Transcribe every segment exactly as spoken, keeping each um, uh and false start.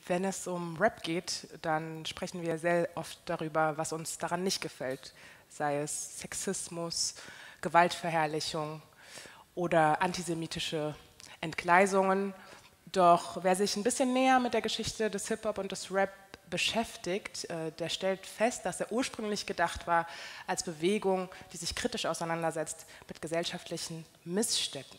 Wenn es um Rap geht, dann sprechen wir sehr oft darüber, was uns daran nicht gefällt, sei es Sexismus, Gewaltverherrlichung oder antisemitische Entgleisungen. Doch wer sich ein bisschen näher mit der Geschichte des Hip-Hop und des Rap beschäftigt, äh, der stellt fest, dass er ursprünglich gedacht war als Bewegung, die sich kritisch auseinandersetzt mit gesellschaftlichen Missständen.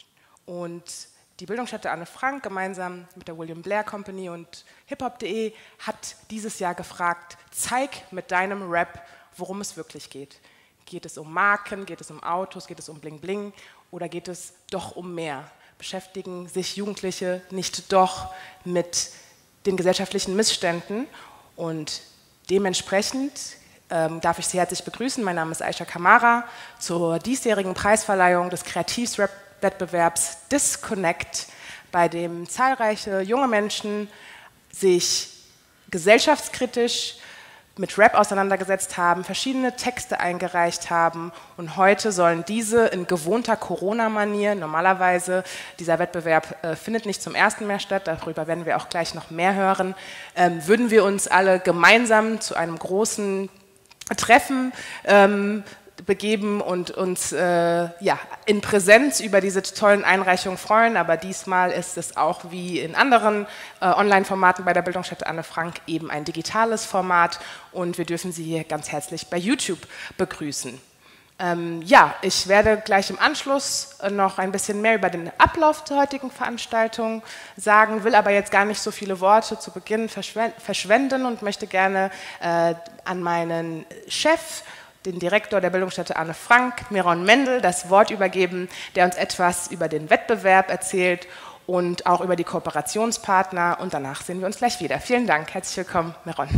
Und die Bildungsstätte Anne Frank gemeinsam mit der William Blair Company und hiphop punkt de hat dieses Jahr gefragt, zeig mit deinem Rap, worum es wirklich geht. Geht es um Marken, geht es um Autos, geht es um Bling Bling oder geht es doch um mehr? Beschäftigen sich Jugendliche nicht doch mit den gesellschaftlichen Missständen? Und dementsprechend ähm, darf ich Sie herzlich begrüßen. Mein Name ist Aisha Kamara zur diesjährigen Preisverleihung des Kreativs-Rap-Wettbewerbs Disconnect, bei dem zahlreiche junge Menschen sich gesellschaftskritisch mit Rap auseinandergesetzt haben, verschiedene Texte eingereicht haben und heute sollen diese in gewohnter Corona-Manier, normalerweise, dieser Wettbewerb äh, findet nicht zum ersten Mal statt, darüber werden wir auch gleich noch mehr hören, ähm, würden wir uns alle gemeinsam zu einem großen Treffen ähm, begeben und uns äh, ja, in Präsenz über diese tollen Einreichungen freuen, aber diesmal ist es auch wie in anderen äh, Online-Formaten bei der Bildungsstätte Anne Frank eben ein digitales Format und wir dürfen Sie hier ganz herzlich bei YouTube begrüßen. Ähm, ja, ich werde gleich im Anschluss noch ein bisschen mehr über den Ablauf der heutigen Veranstaltung sagen, will aber jetzt gar nicht so viele Worte zu Beginn verschwenden und möchte gerne äh, an meinen Chef, den Direktor der Bildungsstätte Anne Frank, Miron Mendel, das Wort übergeben, der uns etwas über den Wettbewerb erzählt und auch über die Kooperationspartner und danach sehen wir uns gleich wieder. Vielen Dank, herzlich willkommen, Miron.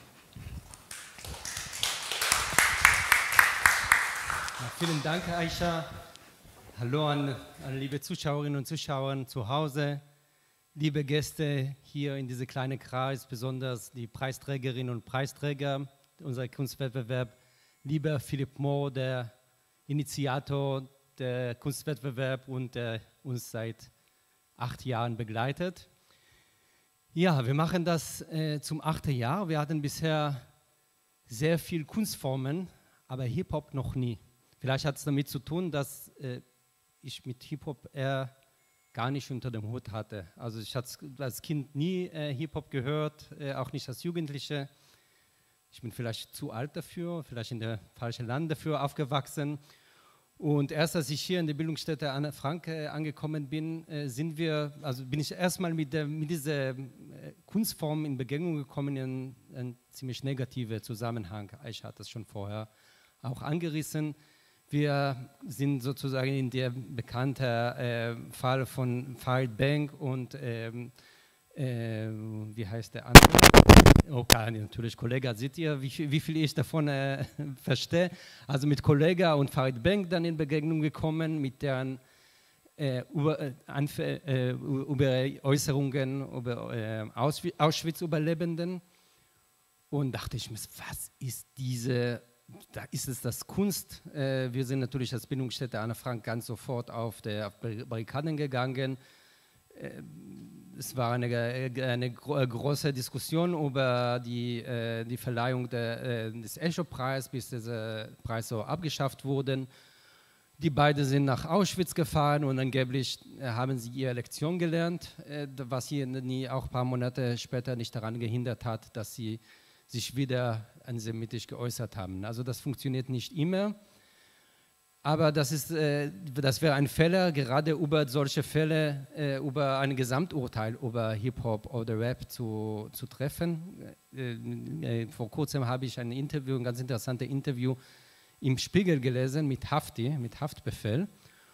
Ja, vielen Dank, Aisha. Hallo an, an liebe Zuschauerinnen und Zuschauer zu Hause, liebe Gäste hier in diesem kleinen Kreis, besonders die Preisträgerinnen und Preisträger unserer Kunstwettbewerb. Lieber Philipp Mohr, der Initiator der Kunstwettbewerb und der uns seit acht Jahren begleitet. Ja, wir machen das äh, zum achten Jahr. Wir hatten bisher sehr viele Kunstformen, aber Hip-Hop noch nie. Vielleicht hat es damit zu tun, dass äh, ich mit Hip-Hop eher gar nicht unter dem Hut hatte. Also ich hatte als Kind nie äh, Hip-Hop gehört, äh, auch nicht als Jugendliche. Ich bin vielleicht zu alt dafür, vielleicht in der falschen Land dafür aufgewachsen. Und erst als ich hier in der Bildungsstätte Anne Frank äh, angekommen bin, äh, sind wir, also bin ich erstmal mit, der, mit dieser äh, Kunstform in Begegnung gekommen in einen ziemlich negativen Zusammenhang. Ich hatte das schon vorher auch angerissen. Wir sind sozusagen in der bekannten äh, Fall von Farid Bang und ähm, äh, wie heißt der andere? Okay, natürlich Kollega, seht ihr, wie viel, wie viel ich davon äh, verstehe. Also mit Kollega und Farid Bang dann in Begegnung gekommen, mit deren äh, über, äh, über Äußerungen über äh, Auschwitz-Überlebenden. Und dachte ich mir, was ist diese, da ist es das Kunst. Äh, wir sind natürlich als Bildungsstätte Anne Frank ganz sofort auf die Barrikaden gegangen. Äh, Es war eine, eine große Diskussion über die, äh, die Verleihung der, äh, des Echo-Preises, bis dieser Preis so abgeschafft wurde. Die beiden sind nach Auschwitz gefahren und angeblich äh, haben sie ihre Lektion gelernt, äh, was sie nie auch ein paar Monate später nicht daran gehindert hat, dass sie sich wieder antisemitisch geäußert haben. Also das funktioniert nicht immer. Aber das, ist, äh, das wäre ein Fehler, gerade über solche Fälle, äh, über ein Gesamturteil über Hip-Hop oder Rap zu, zu treffen. Äh, äh, vor kurzem habe ich ein Interview, ein ganz interessantes Interview im Spiegel gelesen mit Hafti, mit Haftbefehl.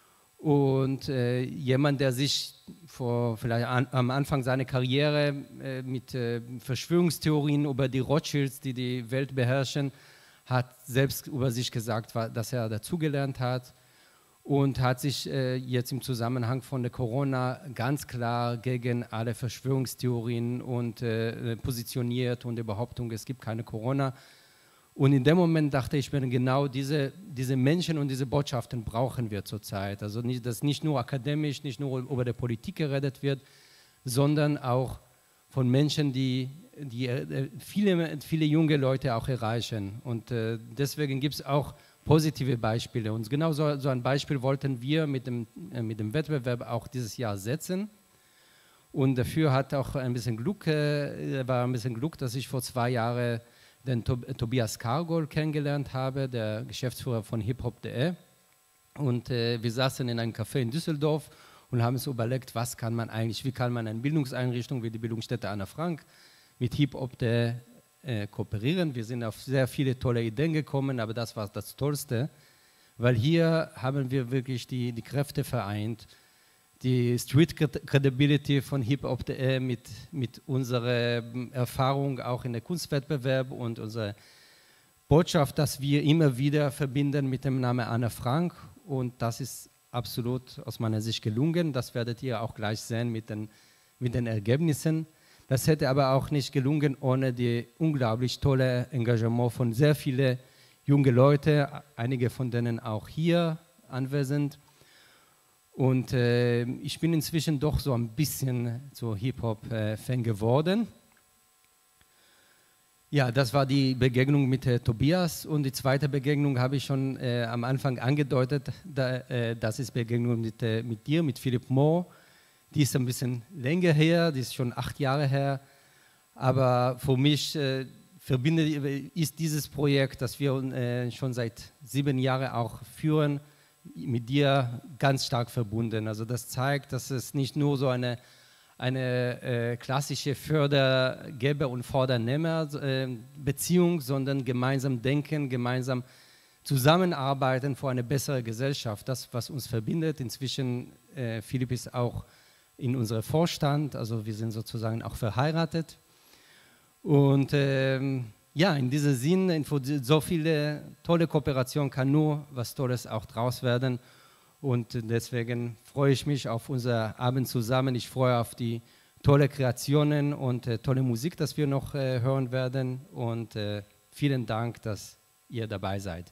Und äh, jemand, der sich vor, vielleicht an, am Anfang seiner Karriere äh, mit äh, Verschwörungstheorien über die Rothschilds, die die Welt beherrschen, hat selbst über sich gesagt, dass er dazugelernt hat und hat sich äh, jetzt im Zusammenhang von der Corona ganz klar gegen alle Verschwörungstheorien und äh, positioniert und die Behauptung, es gibt keine Corona. Und in dem Moment dachte ich mir, genau diese, diese Menschen und diese Botschaften brauchen wir zurzeit. Also nicht, dass nicht nur akademisch, nicht nur über die Politik geredet wird, sondern auch von Menschen, die, die äh, viele, viele junge Leute auch erreichen. Und äh, deswegen gibt es auch positive Beispiele. Und genau so, so ein Beispiel wollten wir mit dem, äh, mit dem Wettbewerb auch dieses Jahr setzen. Und dafür hat auch ein bisschen Glück, äh, war ein bisschen Glück, dass ich vor zwei Jahren den Tob Tobias Kargol kennengelernt habe, der Geschäftsführer von hiphop punkt de. Und äh, wir saßen in einem Café in Düsseldorf und haben uns überlegt, was kann man eigentlich, wie kann man eine Bildungseinrichtung wie die Bildungsstätte Anna Frank mit hiphop punkt de äh, kooperieren. Wir sind auf sehr viele tolle Ideen gekommen, aber das war das Tollste, weil hier haben wir wirklich die, die Kräfte vereint, die Street Credibility von hiphop punkt de mit, mit unserer Erfahrung auch in der Kunstwettbewerb und unsere Botschaft, dass wir immer wieder verbinden mit dem Namen Anna Frank, und das ist absolut aus meiner Sicht gelungen. Das werdet ihr auch gleich sehen mit den, mit den Ergebnissen. Das hätte aber auch nicht gelungen ohne die unglaublich tolle Engagement von sehr vielen jungen Leuten, einige von denen auch hier anwesend. Und äh, ich bin inzwischen doch so ein bisschen so Hip-Hop-Fan äh, geworden. Ja, das war die Begegnung mit äh, Tobias, und die zweite Begegnung habe ich schon äh, am Anfang angedeutet. Da, äh, das ist Begegnung mit, äh, mit dir, mit Philipp Mohr. Die ist ein bisschen länger her, die ist schon acht Jahre her. Aber für mich äh, verbindet, ist dieses Projekt, das wir äh, schon seit sieben Jahren auch führen, mit dir ganz stark verbunden. Also das zeigt, dass es nicht nur so eine, eine äh, klassische Fördergeber- und Fordernehmer-Beziehung, äh, sondern gemeinsam denken, gemeinsam zusammenarbeiten für eine bessere Gesellschaft. Das, was uns verbindet. Inzwischen, äh, Philipp ist auch in unserem Vorstand, also wir sind sozusagen auch verheiratet. Und ähm, ja, in diesem Sinn, so viele tolle Kooperationen kann nur was Tolles auch draus werden. Und deswegen freue ich mich auf unser Abend zusammen. Ich freue auf die tolle Kreationen und äh, tolle Musik, das wir noch äh, hören werden. Und äh, vielen Dank, dass ihr dabei seid.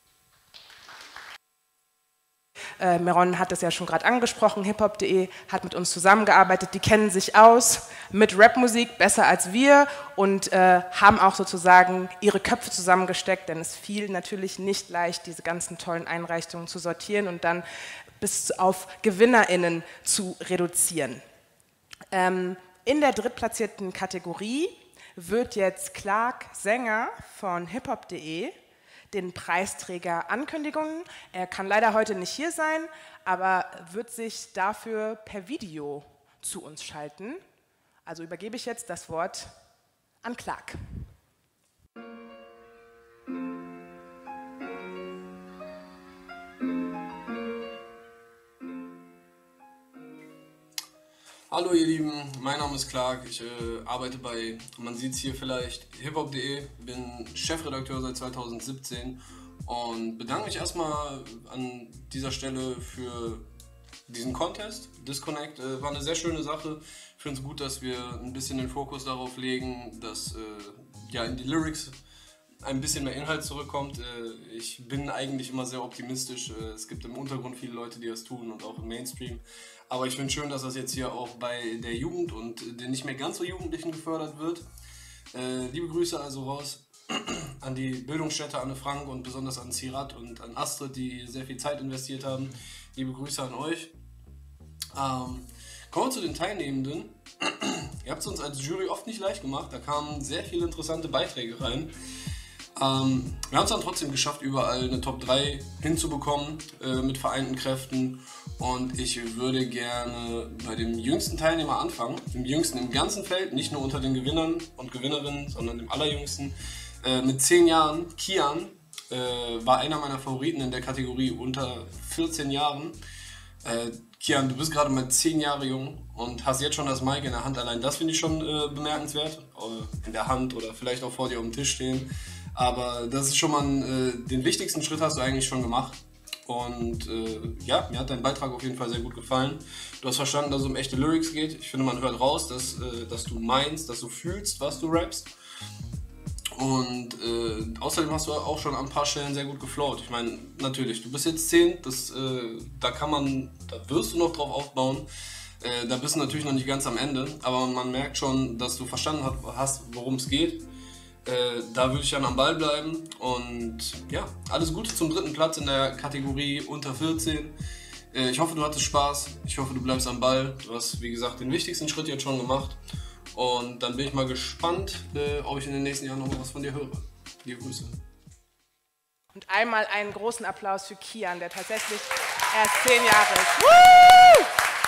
Äh, Meron hat es ja schon gerade angesprochen, hiphop punkt de hat mit uns zusammengearbeitet, die kennen sich aus mit Rapmusik besser als wir und äh, haben auch sozusagen ihre Köpfe zusammengesteckt, denn es fiel natürlich nicht leicht, diese ganzen tollen Einreichungen zu sortieren und dann bis auf GewinnerInnen zu reduzieren. Ähm, in der drittplatzierten Kategorie wird jetzt Clark Sänger von hiphop punkt de den Preisträger ankündigen. Er kann leider heute nicht hier sein, aber wird sich dafür per Video zu uns schalten. Also übergebe ich jetzt das Wort an Clark. Hallo ihr Lieben, mein Name ist Clark, ich äh, arbeite bei, man sieht es hier vielleicht, hiphop punkt de, bin Chefredakteur seit zweitausendsiebzehn und bedanke mich erstmal an dieser Stelle für diesen Contest. Disconnect äh, war eine sehr schöne Sache. Ich finde es gut, dass wir ein bisschen den Fokus darauf legen, dass äh, ja, in die Lyrics ein bisschen mehr Inhalt zurückkommt. Äh, ich bin eigentlich immer sehr optimistisch. Äh, es gibt im Untergrund viele Leute, die das tun und auch im Mainstream. Aber ich finde schön, dass das jetzt hier auch bei der Jugend und den nicht mehr ganz so Jugendlichen gefördert wird. Äh, liebe Grüße also raus an die Bildungsstätte Anne Frank und besonders an Sirat und an Astrid, die sehr viel Zeit investiert haben. Liebe Grüße an euch. Ähm, kommen wir zu den Teilnehmenden. Ihr habt es uns als Jury oft nicht leicht gemacht. Da kamen sehr viele interessante Beiträge rein. Ähm, wir haben es dann trotzdem geschafft, überall eine Top drei hinzubekommen äh, mit vereinten Kräften. Und ich würde gerne bei dem jüngsten Teilnehmer anfangen, dem jüngsten im ganzen Feld, nicht nur unter den Gewinnern und Gewinnerinnen, sondern dem allerjüngsten. Äh, mit zehn Jahren, Kian, äh, war einer meiner Favoriten in der Kategorie unter vierzehn Jahren. Äh, Kian, du bist gerade mal zehn Jahre jung und hast jetzt schon das Mic in der Hand. Allein das finde ich schon äh, bemerkenswert. Äh, in der Hand oder vielleicht auch vor dir auf dem Tisch stehen. Aber das ist schon mal, ein, äh, den wichtigsten Schritt hast du eigentlich schon gemacht. Und äh, ja, mir hat dein Beitrag auf jeden Fall sehr gut gefallen. Du hast verstanden, dass es um echte Lyrics geht. Ich finde, man hört raus, dass, äh, dass du meinst, dass du fühlst, was du rappst. Und äh, außerdem hast du auch schon an ein paar Stellen sehr gut geflowt. Ich meine, natürlich, du bist jetzt zehn, das, äh, da kann man, da wirst du noch drauf aufbauen. Äh, da bist du natürlich noch nicht ganz am Ende, aber man merkt schon, dass du verstanden hast, worum es geht. Äh, da würde ich dann am Ball bleiben und ja, alles Gute zum dritten Platz in der Kategorie unter vierzehn. Äh, ich hoffe, du hattest Spaß, ich hoffe, du bleibst am Ball. Du hast, wie gesagt, den wichtigsten Schritt jetzt schon gemacht und dann bin ich mal gespannt, äh, ob ich in den nächsten Jahren noch mal was von dir höre. Liebe Grüße. Und einmal einen großen Applaus für Kian, der tatsächlich erst zehn Jahre ist. Woo!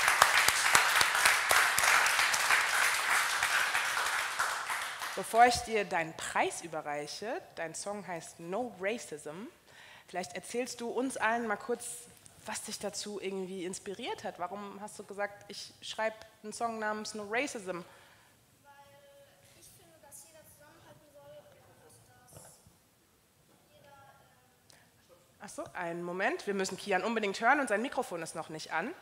Bevor ich dir deinen Preis überreiche, dein Song heißt No Racism, vielleicht erzählst du uns allen mal kurz, was dich dazu irgendwie inspiriert hat. Warum hast du gesagt, ich schreibe einen Song namens No Racism? Weil ich finde, dass jeder zusammenhalten soll und dass jeder... Äh Achso, einen Moment, wir müssen Kian unbedingt hören und sein Mikrofon ist noch nicht an.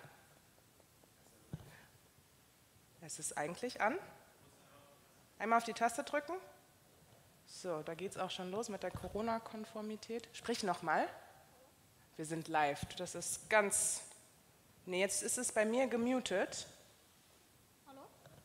Es ist eigentlich an. Einmal auf die Taste drücken. So, da geht es auch schon los mit der Corona-Konformität. Sprich nochmal. Wir sind live. Das ist ganz... Nee, jetzt ist es bei mir gemutet. Hallo?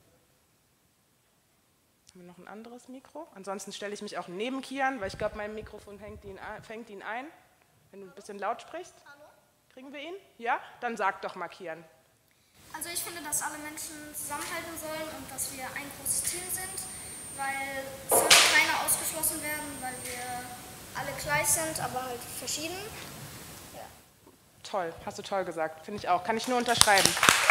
Haben wir noch ein anderes Mikro? Ansonsten stelle ich mich auch neben Kian, weil ich glaube, mein Mikrofon fängt ihn, fängt ihn ein. Wenn du ein bisschen laut sprichst. Hallo? Kriegen wir ihn? Ja? Dann sag doch mal, Kian. Also ich finde, dass alle Menschen zusammenhalten sollen und dass wir ein großes Team sind, weil es soll keiner ausgeschlossen werden, weil wir alle gleich sind, aber halt verschieden. Ja. Toll, hast du toll gesagt, finde ich auch. Kann ich nur unterschreiben.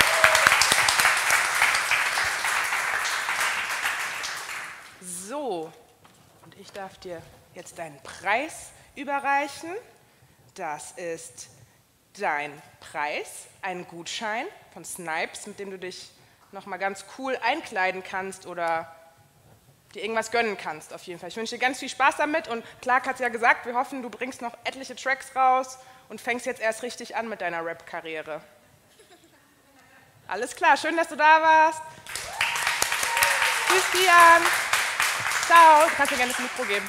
So, und ich darf dir jetzt deinen Preis überreichen. Das ist dein Preis, ein Gutschein von Snipes, mit dem du dich nochmal ganz cool einkleiden kannst oder dir irgendwas gönnen kannst, auf jeden Fall. Ich wünsche dir ganz viel Spaß damit und Clark hat es ja gesagt, wir hoffen, du bringst noch etliche Tracks raus und fängst jetzt erst richtig an mit deiner Rap-Karriere. Alles klar, schön, dass du da warst. Tschüss, Kian. Ciao, du kannst mir gerne das Mikro geben.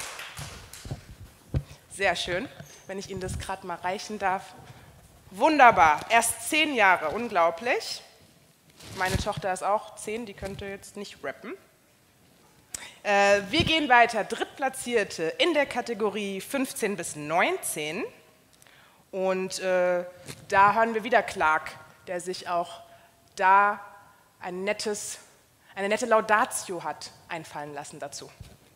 Sehr schön, wenn ich Ihnen das gerade mal reichen darf. Wunderbar, erst zehn Jahre, unglaublich. Meine Tochter ist auch zehn, die könnte jetzt nicht rappen. Äh, wir gehen weiter, Drittplatzierte in der Kategorie fünfzehn bis neunzehn. Und äh, da hören wir wieder Clark, der sich auch da ein nettes, eine nette Laudatio hat einfallen lassen dazu.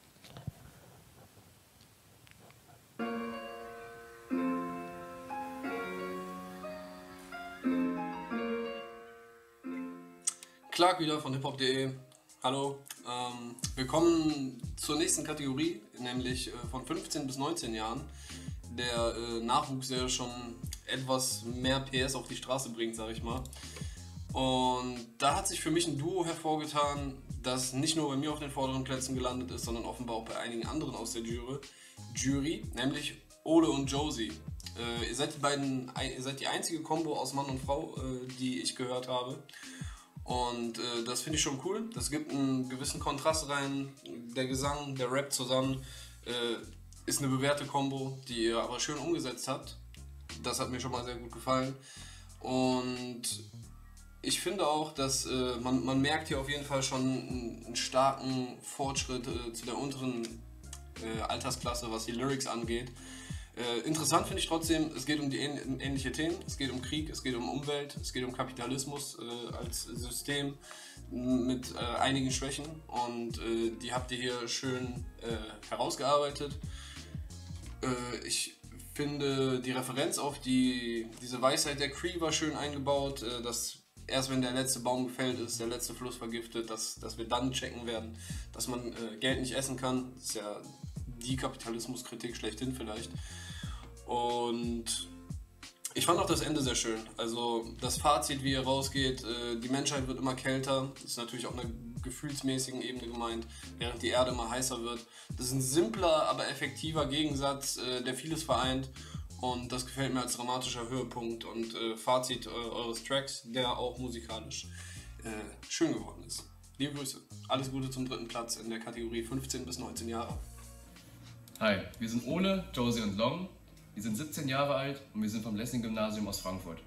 Clark wieder von hiphop punkt de. Hallo. Ähm, wir kommen zur nächsten Kategorie, nämlich äh, von fünfzehn bis neunzehn Jahren. Der äh, Nachwuchs, der schon etwas mehr P S auf die Straße bringt, sage ich mal. Und da hat sich für mich ein Duo hervorgetan, das nicht nur bei mir auf den vorderen Plätzen gelandet ist, sondern offenbar auch bei einigen anderen aus der Jury, Jury nämlich Ole und Josie. Äh, ihr seid die beiden, ihr seid die einzige Kombo aus Mann und Frau, äh, die ich gehört habe. Und äh, das finde ich schon cool. Das gibt einen gewissen Kontrast rein. Der Gesang, der Rap zusammen äh, ist eine bewährte Kombo, die ihr aber schön umgesetzt habt. Das hat mir schon mal sehr gut gefallen. Und ich finde auch, dass äh, man, man merkt hier auf jeden Fall schon einen, einen starken Fortschritt äh, zu der unteren äh, Altersklasse, was die Lyrics angeht. Äh, interessant finde ich trotzdem, es geht um die ähn ähnliche Themen, es geht um Krieg, es geht um Umwelt, es geht um Kapitalismus äh, als System mit äh, einigen Schwächen und äh, die habt ihr hier schön äh, herausgearbeitet. Äh, ich finde die Referenz auf die, diese Weisheit der Cree war schön eingebaut, äh, dass erst wenn der letzte Baum gefällt ist, der letzte Fluss vergiftet, dass, dass wir dann checken werden, dass man äh, Geld nicht essen kann. Das ist ja die Kapitalismuskritik schlechthin vielleicht. Und ich fand auch das Ende sehr schön. Also das Fazit, wie ihr rausgeht, äh, die Menschheit wird immer kälter. Das ist natürlich auf einer gefühlsmäßigen Ebene gemeint, während die Erde immer heißer wird. Das ist ein simpler, aber effektiver Gegensatz, äh, der vieles vereint. Und das gefällt mir als dramatischer Höhepunkt und äh, Fazit äh, eures Tracks, der auch musikalisch äh, schön geworden ist. Liebe Grüße. Alles Gute zum dritten Platz in der Kategorie fünfzehn bis neunzehn Jahre. Hi, wir sind Ole, Josie und Long. Wir sind siebzehn Jahre alt und wir sind vom Lessing-Gymnasium aus Frankfurt.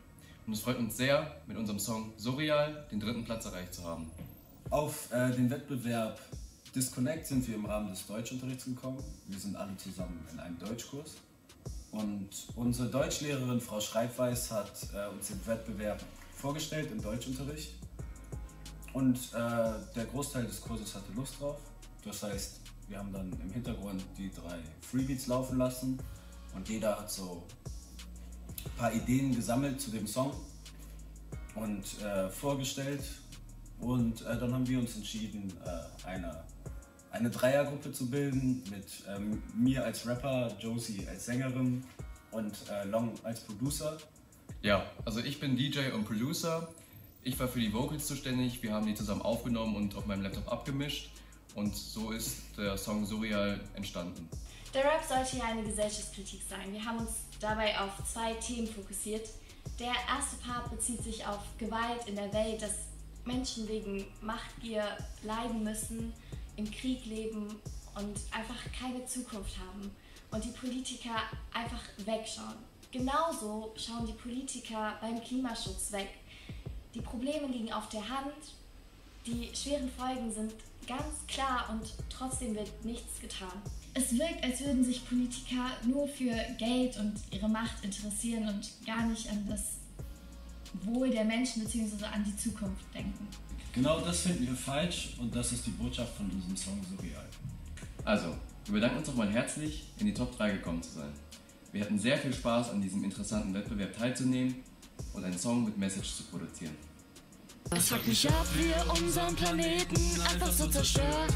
und es freut uns sehr, mit unserem Song Surreal den dritten Platz erreicht zu haben. Auf äh, den Wettbewerb Disconnect sind wir im Rahmen des Deutschunterrichts gekommen. Wir sind alle zusammen in einem Deutschkurs. Und unsere Deutschlehrerin Frau Schreibweis hat äh, uns den Wettbewerb vorgestellt im Deutschunterricht. Und äh, der Großteil des Kurses hatte Lust drauf. Das heißt, wir haben dann im Hintergrund die drei Freebeats laufen lassen und jeder hat so ein paar Ideen gesammelt zu dem Song und äh, vorgestellt. Und äh, dann haben wir uns entschieden, äh, eine, eine Dreiergruppe zu bilden mit ähm, mir als Rapper, Josie als Sängerin und äh, Long als Producer. Ja, also ich bin D J und Producer. Ich war für die Vocals zuständig, wir haben die zusammen aufgenommen und auf meinem Laptop abgemischt und so ist der Song Surreal entstanden. Der Rap sollte ja eine Gesellschaftskritik sein. Wir haben uns dabei auf zwei Themen fokussiert. Der erste Part bezieht sich auf Gewalt in der Welt, dass Menschen wegen Machtgier leiden müssen, im Krieg leben und einfach keine Zukunft haben und die Politiker einfach wegschauen. Genauso schauen die Politiker beim Klimaschutz weg. Die Probleme liegen auf der Hand, die schweren Folgen sind ganz klar und trotzdem wird nichts getan. Es wirkt, als würden sich Politiker nur für Geld und ihre Macht interessieren und gar nicht an das Wohl der Menschen bzw. an die Zukunft denken. Genau das finden wir falsch und das ist die Botschaft von unserem Song Surreal. Also, wir bedanken uns nochmal herzlich, in die Top drei gekommen zu sein. Wir hatten sehr viel Spaß, an diesem interessanten Wettbewerb teilzunehmen und einen Song mit Message zu produzieren. Es fuckt mich ab, wie ihr unseren Planeten einfach so zerstört.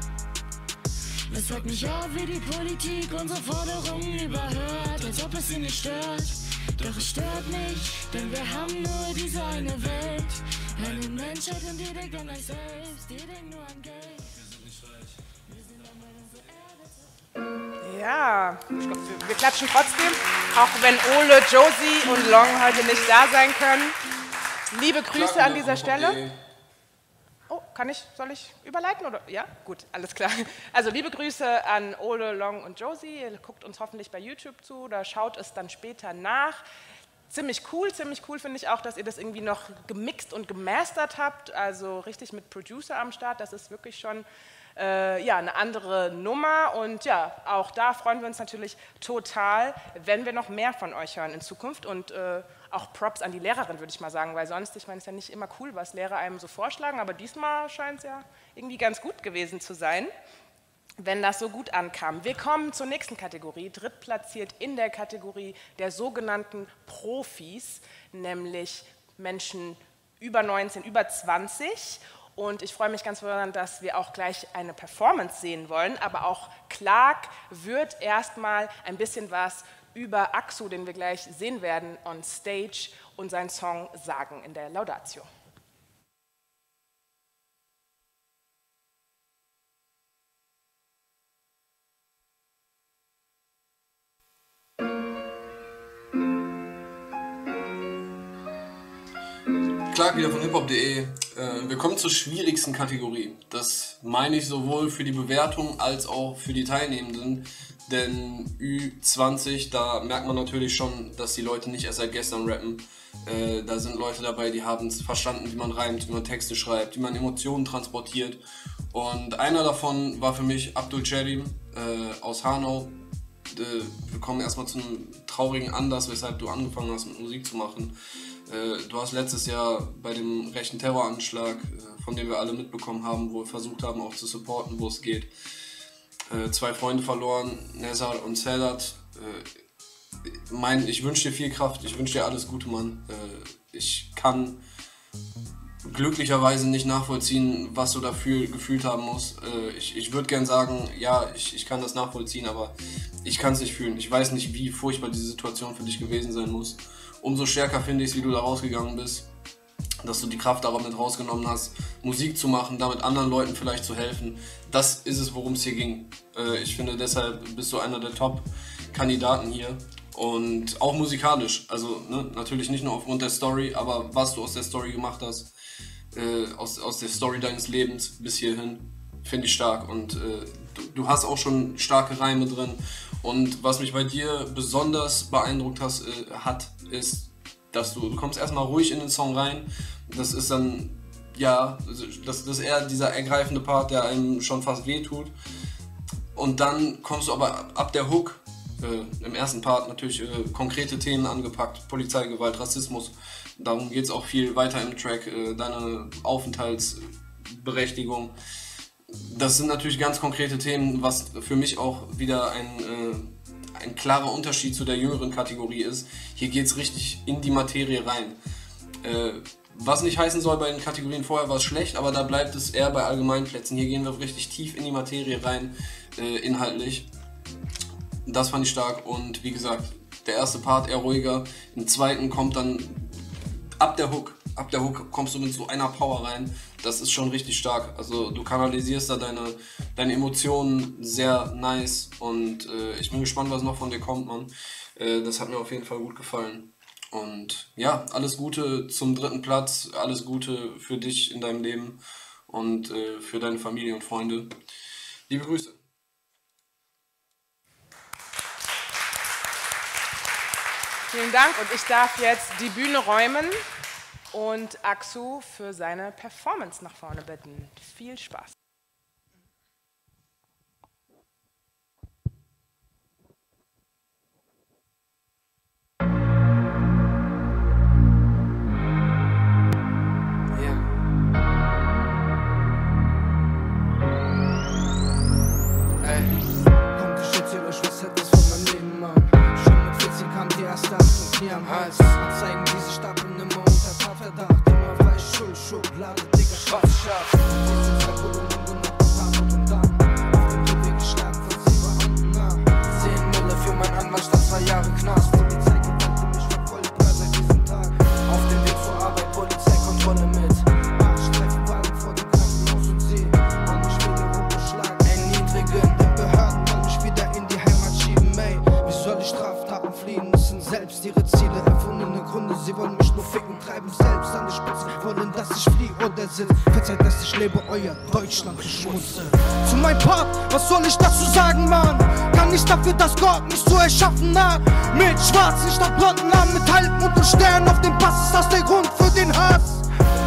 Es fuckt mich ab, wie die Politik unsere Forderungen überhört, als ob es sie nicht stört. Doch es stört nicht, denn wir haben nur diese eine Welt. Eine Menschheit und die denkt an euch selbst, die denkt nur an Geld. Wir sind nicht reich. Wir sind am Ende so Erde. Ja, wir klatschen trotzdem, auch wenn Ole, Josie und Long heute nicht da sein können. Liebe Grüße an dieser Stelle. Oh, kann ich, soll ich überleiten oder? Ja, gut, alles klar. Also liebe Grüße an Ole, Long und Josie. Ihr guckt uns hoffentlich bei YouTube zu oder schaut es dann später nach. Ziemlich cool, ziemlich cool finde ich auch, dass ihr das irgendwie noch gemixt und gemastert habt, also richtig mit Producer am Start. Das ist wirklich schon äh, ja, eine andere Nummer und ja, auch da freuen wir uns natürlich total, wenn wir noch mehr von euch hören in Zukunft und äh, auch Props an die Lehrerin, würde ich mal sagen, weil sonst, ich meine, es ist ja nicht immer cool, was Lehrer einem so vorschlagen, aber diesmal scheint es ja irgendwie ganz gut gewesen zu sein, wenn das so gut ankam. Wir kommen zur nächsten Kategorie, drittplatziert in der Kategorie der sogenannten Profis, nämlich Menschen über neunzehn, über zwanzig. Und ich freue mich ganz besonders, dass wir auch gleich eine Performance sehen wollen, aber auch Clark wird erstmal ein bisschen was über Axu, den wir gleich sehen werden, on stage und seinen Song sagen in der Laudatio. Clark wieder von hiphop punkt de. Äh, wir kommen zur schwierigsten Kategorie. Das meine ich sowohl für die Bewertung als auch für die Teilnehmenden. Denn Ü zwanzig, da merkt man natürlich schon, dass die Leute nicht erst seit gestern rappen. Äh, da sind Leute dabei, die haben es verstanden, wie man reimt, wie man Texte schreibt, wie man Emotionen transportiert. Und einer davon war für mich Abdul Cerim äh, aus Hanau. Äh, wir kommen erstmal zu einem traurigen Anlass, weshalb du angefangen hast mit Musik zu machen. Du hast letztes Jahr bei dem rechten Terroranschlag, von dem wir alle mitbekommen haben, wo wir versucht haben auch zu supporten, wo es geht, zwei Freunde verloren, Nezar und Sedat. Mein, ich wünsche dir viel Kraft, ich wünsche dir alles Gute, Mann. Ich kann glücklicherweise nicht nachvollziehen, was du dafür gefühlt haben musst. Ich, ich würde gern sagen, ja, ich, ich kann das nachvollziehen, aber ich kann es nicht fühlen. Ich weiß nicht, wie furchtbar diese Situation für dich gewesen sein muss. Umso stärker finde ich es, wie du da rausgegangen bist, dass du die Kraft darauf mit rausgenommen hast, Musik zu machen, damit anderen Leuten vielleicht zu helfen. Das ist es, worum es hier ging. Ich finde, deshalb bist du einer der Top-Kandidaten hier und auch musikalisch. Also ne, natürlich nicht nur aufgrund der Story, aber was du aus der Story gemacht hast, äh, aus, aus der Story deines Lebens bis hierhin, finde ich stark. Und äh, du, du hast auch schon starke Reime drin. Und was mich bei dir besonders beeindruckt has, äh, hat, ist dass du, du kommst erstmal ruhig in den Song rein. Das ist dann, ja, das, das ist eher dieser ergreifende Part, der einem schon fast wehtut. Und dann kommst du aber ab der Hook, äh, im ersten Part natürlich äh, konkrete Themen angepackt, Polizeigewalt, Rassismus. Darum geht es auch viel weiter im Track, äh, deine Aufenthaltsberechtigung. Das sind natürlich ganz konkrete Themen, was für mich auch wieder ein, äh, ein klarer Unterschied zu der jüngeren Kategorie ist. Hier geht es richtig in die Materie rein. Äh, was nicht heißen soll, bei den Kategorien vorher war es schlecht, aber da bleibt es eher bei Allgemeinplätzen. Hier gehen wir richtig tief in die Materie rein, äh, inhaltlich. Das fand ich stark und wie gesagt, der erste Part eher ruhiger, im zweiten kommt dann ab der Hook, ab der Hook kommst du mit so einer Power rein, das ist schon richtig stark. Also du kanalisierst da deine, deine Emotionen sehr nice und äh, ich bin gespannt, was noch von dir kommt, Mann. Äh, das hat mir auf jeden Fall gut gefallen. Und ja, alles Gute zum dritten Platz, alles Gute für dich in deinem Leben und äh, für deine Familie und Freunde. Liebe Grüße. Vielen Dank und ich darf jetzt die Bühne räumen und Aksu für seine Performance nach vorne bitten. Viel Spaß. Mir am Hals, und zeigen diese Stapeln immer unter Tatverdacht. Immer weiß, Schuld, Schublade, Digga, schwarz, scharf. Wir sind zwei Kolonnen, genau, Tatort und dann auf dem Rückweg geschlagen von Silberhanden nah. Zehn Mille für mein Anwalt statt zwei Jahre Knast. Polizei gewollte mich verfolgt, ja, seit diesem Tag. Auf dem Weg zur Arbeit, Polizeikontrolle mit acht Streifenwagen vor dem Krankenhaus und sie wollen mich wieder rumgeschlagen, erniedrigen. Den Behörden wollen mich wieder in die Heimat schieben, ey. Wie soll ich Straftaten fliehen müssen? Selbst ihre Ziele, erfundene Gründe, sie wollen mich nur ficken, treiben selbst an die Spitze, wollen, dass ich fliege oder sitze. Verzeiht, dass ich lebe, euer Deutschland beschmutze. Zu meinem Part, was soll ich dazu sagen, Mann? Kann nicht dafür, dass Gott mich so erschaffen hat. Mit schwarzen statt blonden Haaren, mit Halbmond und Sternen auf dem Pass ist das der Grund für den Hass.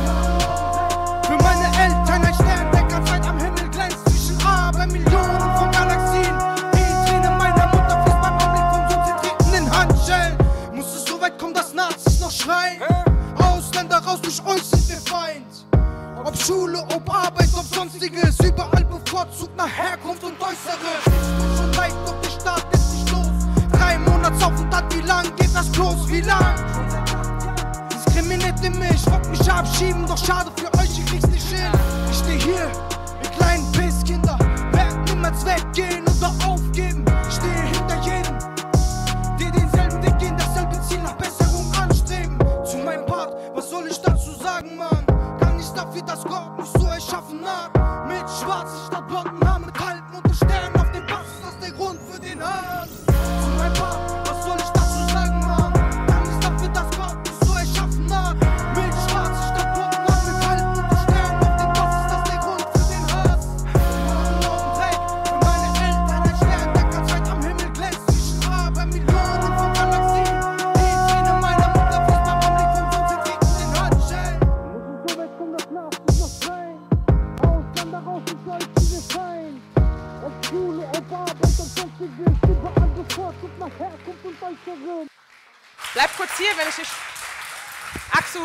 Für meine Eltern ein Stern, der ganz weit am Himmel glänzt, zwischen aber Millionen von Galaxien. Die Träne meiner Mutter fließt beim Anblick von so zertretenen Handschellen. Muss es so weit kommen, dass Nazis noch schreien? Ausländer raus, durch euch sind wir Feind. Ob Schule, ob Arbeit, ob sonstiges, überall bevorzugt nach Herkunft und Äußeres. Ich bin schon leid, doch der Staat ist nicht los. Drei Monatsaufenthalt, wie lang geht das bloß? Wie lang? Diskriminiert ihr mich, wollt mich abschieben, doch schade für euch, ich krieg's nicht hin. Ich steh hier, ihr kleinen Pisskinder, werden niemals weggehen oder aufgeben. Ich stehe hinter jedem, die denselben Weg gehen, dasselbe Ziel nach Besserung anstreben. Zu meinem Part, was soll ich dazu sagen, Mann? Kann nicht dafür, dass Gott mich so erschaffen hat. Mit schwarzen statt blonden Haaren, mit Halbmond und Sternen auf dem Pass ist das der Grund für den Hass. Zu meinem Part, was soll ich dazu sagen, Mann? Kann nicht dafür, dass Gott mich so erschaffen hat. Mit schwarzen statt blonden Haaren, mit Halbmond und Sternen auf dem Pass ist das der Grund für den Hass. Für meine Eltern ein Stern, der ganz weit am Himmel glänzt, zwischen aber Millionen von Galaxien. Die Träne meiner Mutter fließt beim Anblick von so zertretenen Handschellen. Muss es so weit kommen, dass Nazis noch schreien? Ausländer raus, durch euch sind wir Feind. Ob Schule, ob Arbeit, ob sonstiges, überall bevorzugt nach Herkunft und Äußerem. Bleib kurz hier, wenn ich dich... Aksu,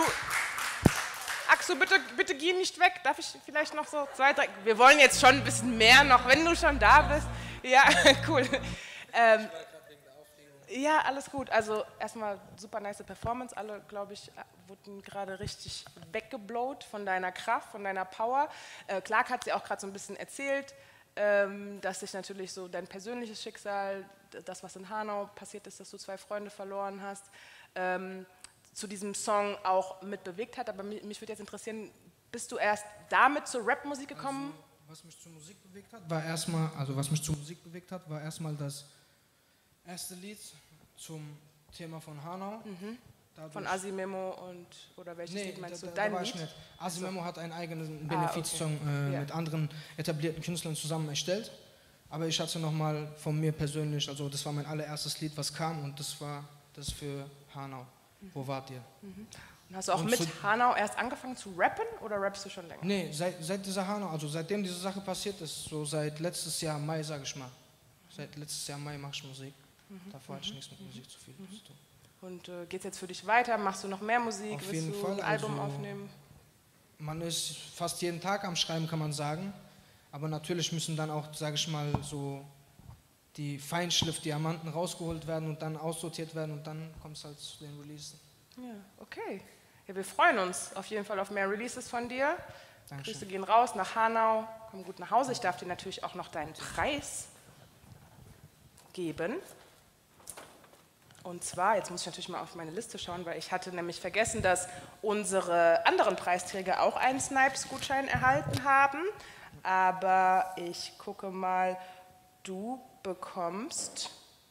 Aksu, bitte, bitte geh nicht weg. Darf ich vielleicht noch so zwei, drei... Wir wollen jetzt schon ein bisschen mehr noch, wenn du schon da bist. Ja, cool. Ähm, ja, alles gut. Also erstmal super nice Performance. Alle, glaube ich, wurden gerade richtig weggeblowt von deiner Kraft, von deiner Power. Äh, Clark hat sie auch gerade so ein bisschen erzählt, ähm, dass sich natürlich so dein persönliches Schicksal, das, was in Hanau passiert ist, dass du zwei Freunde verloren hast, ähm, zu diesem Song auch mit bewegt hat. Aber mich, mich würde jetzt interessieren, bist du erst damit zur Rapmusik gekommen? Also, was mich zur Musik bewegt hat, war erstmal, also was mich zur Musik bewegt hat, war erstmal das erste Lied zum Thema von Hanau. Mhm. Von Asimemo und, oder welches nee, Lied meinst da, du? da, Dein da Lied? Nicht. Asimemo so. Hat einen eigenen ah, Benefizsong okay. äh, ja. mit anderen etablierten Künstlern zusammen erstellt. Aber ich hatte nochmal von mir persönlich, also das war mein allererstes Lied, was kam und das war das für Hanau. Wo wart ihr? Mhm. Und hast du auch Und mit zu- Hanau erst angefangen zu rappen oder rappst du schon länger? Nee, seit, seit dieser Hanau, also seitdem diese Sache passiert ist, so seit letztes Jahr Mai, sage ich mal. Seit letztes Jahr Mai mache ich Musik. Mhm. Davor hatte ich Mhm. nichts mit Musik zu viel Mhm. zu tun. Und äh, geht es jetzt für dich weiter? Machst du noch mehr Musik? Auf Willst jeden du Fall, ein Album also- aufnehmen? Man ist fast jeden Tag am Schreiben, kann man sagen. Aber natürlich müssen dann auch, sage ich mal, so die Feinschliff-Diamanten rausgeholt werden und dann aussortiert werden und dann kommt es halt zu den Releasen. Ja, okay. Ja, wir freuen uns auf jeden Fall auf mehr Releases von dir. Dankeschön. Grüße gehen raus nach Hanau. Komm gut nach Hause. Ich darf dir natürlich auch noch deinen Preis geben. Und zwar, jetzt muss ich natürlich mal auf meine Liste schauen, weil ich hatte nämlich vergessen, dass unsere anderen Preisträger auch einen Snipes-Gutschein erhalten haben. Aber ich gucke mal, du bekommst...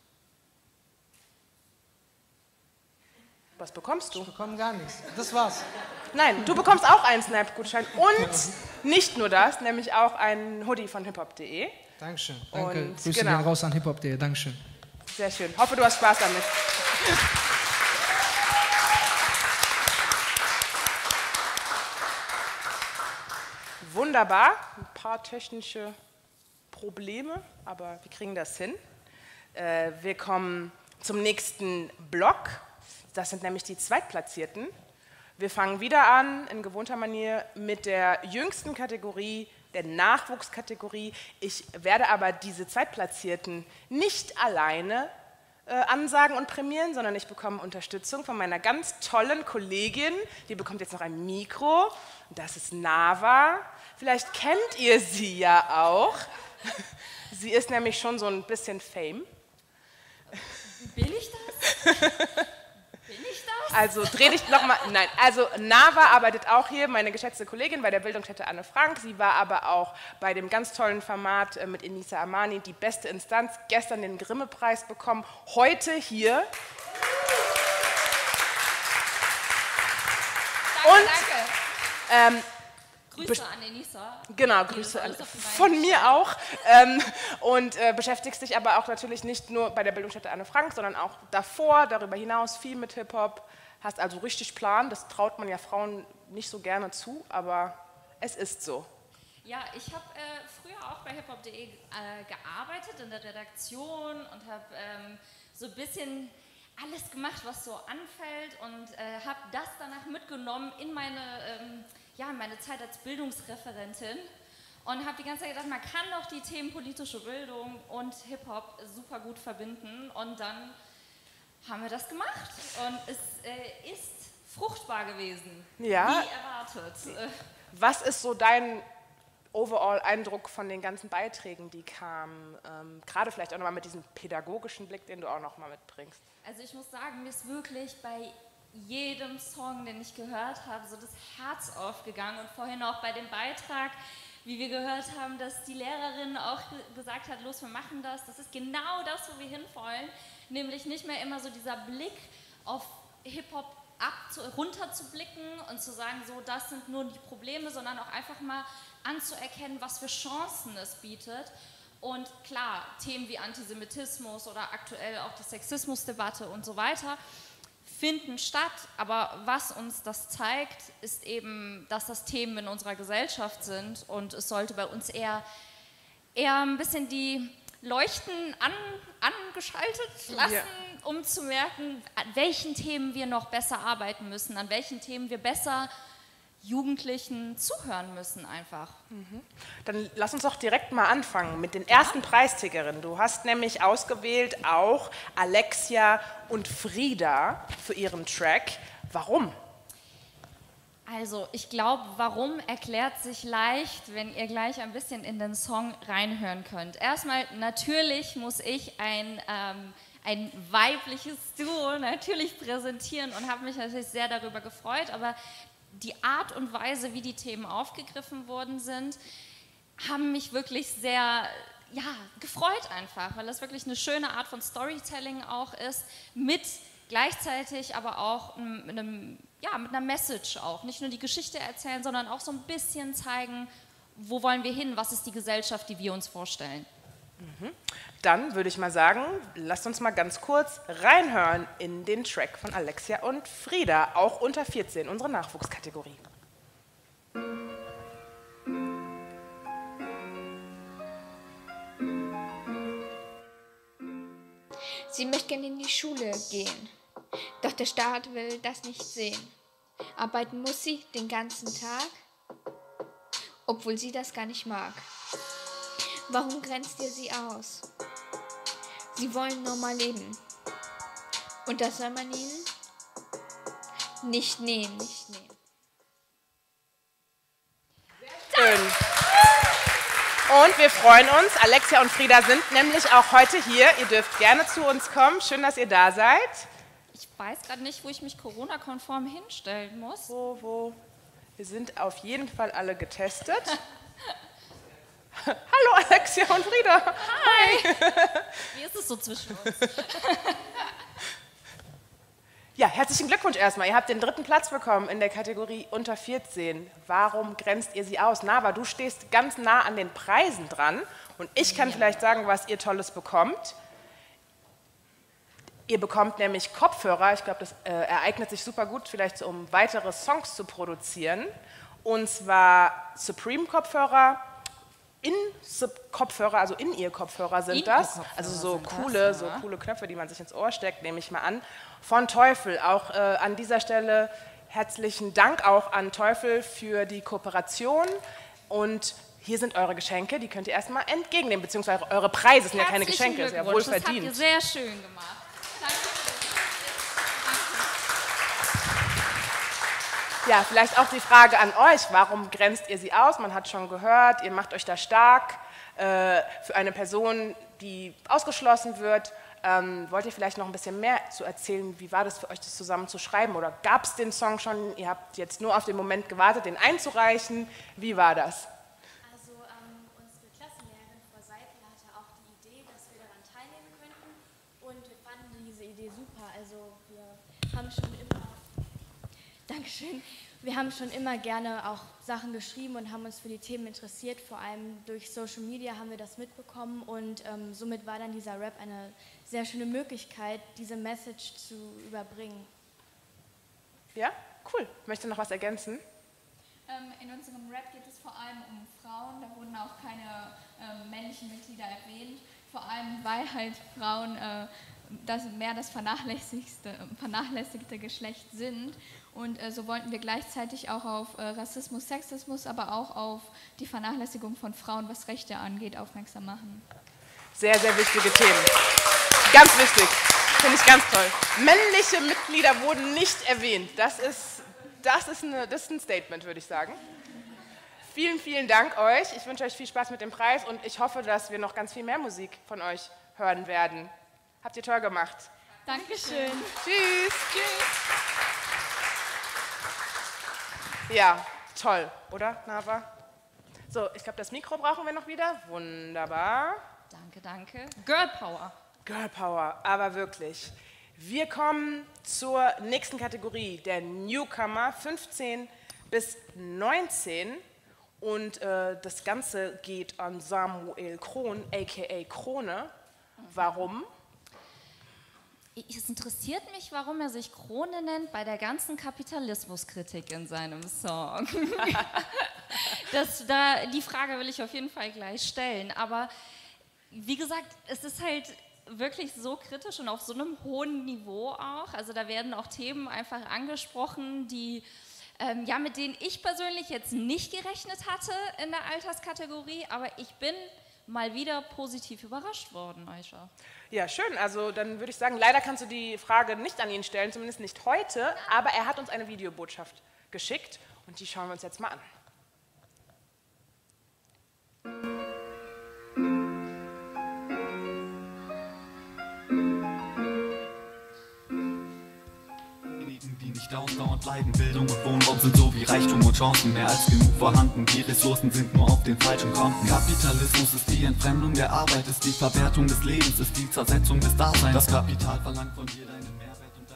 Was bekommst du? Ich bekomme gar nichts. Das war's. Nein, du bekommst auch einen Snap-Gutschein und nicht nur das, nämlich auch einen Hoodie von hiphop punkt de. Dankeschön. Danke. Und Grüße genau. gehen raus an hiphop punkt de. Dankeschön. Sehr schön. Hoffe, du hast Spaß damit. Wunderbar. Ein paar technische Probleme, aber wir kriegen das hin. Äh, wir kommen zum nächsten Block. Das sind nämlich die Zweitplatzierten. Wir fangen wieder an, in gewohnter Manier, mit der jüngsten Kategorie, der Nachwuchskategorie. Ich werde aber diese Zweitplatzierten nicht alleine äh, ansagen und prämieren, sondern ich bekomme Unterstützung von meiner ganz tollen Kollegin. Die bekommt jetzt noch ein Mikro. Das ist Nava. Vielleicht kennt ihr sie ja auch. Sie ist nämlich schon so ein bisschen Fame. Bin ich das? Bin ich das? Also dreh dich nochmal, nein, also Nava arbeitet auch hier, meine geschätzte Kollegin bei der Bildungsstätte Anne Frank. Sie war aber auch bei dem ganz tollen Format äh, mit Enisa Amani, die beste Instanz, gestern den Grimme-Preis bekommen, heute hier. Danke, Und, danke. Ähm, Grüße an Enisa. Genau, Grüße an, von mir auch. Ähm, und äh, beschäftigst dich aber auch natürlich nicht nur bei der Bildungsstätte Anne Frank, sondern auch davor, darüber hinaus viel mit Hip-Hop. Hast also richtig Plan, das traut man ja Frauen nicht so gerne zu, aber es ist so. Ja, ich habe äh, früher auch bei hiphop punkt de äh, gearbeitet in der Redaktion und habe ähm, so ein bisschen alles gemacht, was so anfällt und äh, habe das danach mitgenommen in meine, ähm, ja, in meine Zeit als Bildungsreferentin und habe die ganze Zeit gedacht, man kann doch die Themen politische Bildung und Hip-Hop super gut verbinden und dann haben wir das gemacht und es äh, ist fruchtbar gewesen, Ja. wie erwartet. Was ist so dein Overall-Eindruck von den ganzen Beiträgen, die kamen? Ähm, gerade vielleicht auch nochmal mit diesem pädagogischen Blick, den du auch nochmal mitbringst. Also ich muss sagen, mir ist wirklich bei jedem Song, den ich gehört habe, so das Herz aufgegangen und vorhin auch bei dem Beitrag, wie wir gehört haben, dass die Lehrerin auch gesagt hat, los, wir machen das, das ist genau das, wo wir hinwollen, nämlich nicht mehr immer so dieser Blick auf Hip-Hop ab, runter zu blicken und zu sagen, so, das sind nur die Probleme, sondern auch einfach mal anzuerkennen, was für Chancen es bietet. Und klar, Themen wie Antisemitismus oder aktuell auch die Sexismusdebatte und so weiter finden statt, aber was uns das zeigt, ist eben, dass das Themen in unserer Gesellschaft sind und es sollte bei uns eher, eher ein bisschen die Leuchten an, angeschaltet lassen, ja. um zu merken, an welchen Themen wir noch besser arbeiten müssen, an welchen Themen wir besser Jugendlichen zuhören müssen einfach. Mhm. Dann lass uns doch direkt mal anfangen mit den ersten ja. Preisträgerinnen. Du hast nämlich ausgewählt auch Alexia und Frida für ihren Track. Warum? Also ich glaube, warum erklärt sich leicht, wenn ihr gleich ein bisschen in den Song reinhören könnt. Erstmal, natürlich muss ich ein, ähm, ein weibliches Duo natürlich präsentieren und habe mich natürlich sehr darüber gefreut, aber die Art und Weise, wie die Themen aufgegriffen worden sind, haben mich wirklich sehr ja, gefreut einfach, weil das wirklich eine schöne Art von Storytelling auch ist, mit gleichzeitig aber auch mit, einem, ja, mit einer Message auch. Nicht nur die Geschichte erzählen, sondern auch so ein bisschen zeigen, wo wollen wir hin, was ist die Gesellschaft, die wir uns vorstellen. Mhm. Dann würde ich mal sagen, lasst uns mal ganz kurz reinhören in den Track von Alexia und Frieda, auch unter vierzehn, unsere Nachwuchskategorie. Sie möchte gerne in die Schule gehen, doch der Staat will das nicht sehen. Arbeiten muss sie den ganzen Tag, obwohl sie das gar nicht mag. Warum grenzt ihr sie aus? Sie wollen normal leben. Und das soll man ihnen nicht nehmen, nicht nehmen. Schön. Und wir freuen uns, Alexia und Frieda sind nämlich auch heute hier. Ihr dürft gerne zu uns kommen. Schön, dass ihr da seid. Ich weiß gerade nicht, wo ich mich Corona-konform hinstellen muss. Wo, wo? Wir sind auf jeden Fall alle getestet. Hallo Alexia und Frieda. Hi. Wie ist es so zwischen uns? Ja, herzlichen Glückwunsch erstmal. Ihr habt den dritten Platz bekommen in der Kategorie unter vierzehn. Warum grenzt ihr sie aus? Nava, du stehst ganz nah an den Preisen dran und ich kann ja. vielleicht sagen, was ihr Tolles bekommt. Ihr bekommt nämlich Kopfhörer. Ich glaube, das äh, ereignet sich super gut, vielleicht so, um weitere Songs zu produzieren. Und zwar Supreme-Kopfhörer, In-Kopfhörer, also In-Ear-Kopfhörer sind in das. Also so coole, das, ja. so coole Knöpfe, die man sich ins Ohr steckt, nehme ich mal an. Von Teufel. Auch äh, an dieser Stelle herzlichen Dank auch an Teufel für die Kooperation. Und hier sind eure Geschenke, die könnt ihr erstmal entgegennehmen, beziehungsweise eure Preise sind ja keine Geschenke, ist ja wohl verdient. Das habt ihr sehr schön gemacht. Danke. Ja, vielleicht auch die Frage an euch, warum grenzt ihr sie aus? Man hat schon gehört, ihr macht euch da stark äh, für eine Person, die ausgeschlossen wird. Ähm, wollt ihr vielleicht noch ein bisschen mehr zu erzählen? Wie war das für euch, das zusammen zu schreiben? Oder gab es den Song schon? Ihr habt jetzt nur auf den Moment gewartet, den einzureichen. Wie war das? Also ähm, unsere Klassenlehrerin Frau Seipel hatte auch die Idee, dass wir daran teilnehmen könnten. Und wir fanden diese Idee super. Also wir haben schon immer... Dankeschön. Wir haben schon immer gerne auch Sachen geschrieben und haben uns für die Themen interessiert. Vor allem durch Social Media haben wir das mitbekommen und ähm, somit war dann dieser Rap eine sehr schöne Möglichkeit, diese Message zu überbringen. Ja, cool. Möchtest du noch was ergänzen? Ähm, in unserem Rap geht es vor allem um Frauen. Da wurden auch keine ähm, männlichen Mitglieder erwähnt. Vor allem, weil halt Frauen äh, das mehr das vernachlässigte, vernachlässigte Geschlecht sind. Und äh, so wollten wir gleichzeitig auch auf äh, Rassismus, Sexismus, aber auch auf die Vernachlässigung von Frauen, was Rechte angeht, aufmerksam machen. Sehr, sehr wichtige Themen. Ganz wichtig. Finde ich ganz toll. Männliche Mitglieder wurden nicht erwähnt. Das ist, das ist, eine, das ist ein Statement, würde ich sagen. Vielen, vielen Dank euch. Ich wünsche euch viel Spaß mit dem Preis und ich hoffe, dass wir noch ganz viel mehr Musik von euch hören werden. Habt ihr toll gemacht. Dankeschön. Tschüss. Tschüss. Ja, toll, oder, Nava? So, ich glaube, das Mikro brauchen wir noch wieder. Wunderbar. Danke, danke. Girl Power. Girl Power, aber wirklich. Wir kommen zur nächsten Kategorie, der Newcomer, fünfzehn bis neunzehn. Und äh, das Ganze geht an Samuel Kron, aka Krone. Warum? Es interessiert mich, warum er sich Krone nennt bei der ganzen Kapitalismuskritik in seinem Song. das, da, die Frage will ich auf jeden Fall gleich stellen. Aber wie gesagt, es ist halt wirklich so kritisch und auf so einem hohen Niveau auch. Also da werden auch Themen einfach angesprochen, die, ähm, ja, mit denen ich persönlich jetzt nicht gerechnet hatte in der Alterskategorie. Aber ich bin mal wieder positiv überrascht worden, Aisha. Ja, schön. Also dann würde ich sagen, leider kannst du die Frage nicht an ihn stellen, zumindest nicht heute, aber er hat uns eine Videobotschaft geschickt und die schauen wir uns jetzt mal an. Die nicht ausdauernd leiden, Bildung und Wohnraum sind so wie Reichtum und Chancen mehr als genug vorhanden. Die Ressourcen sind nur auf den falschen Konten. Kapitalismus ist die Entfremdung der Arbeit, ist die Verwertung des Lebens, ist die Zersetzung des Daseins. Das Kapital verlangt von dir deinen Mehrwert und deinen Wert.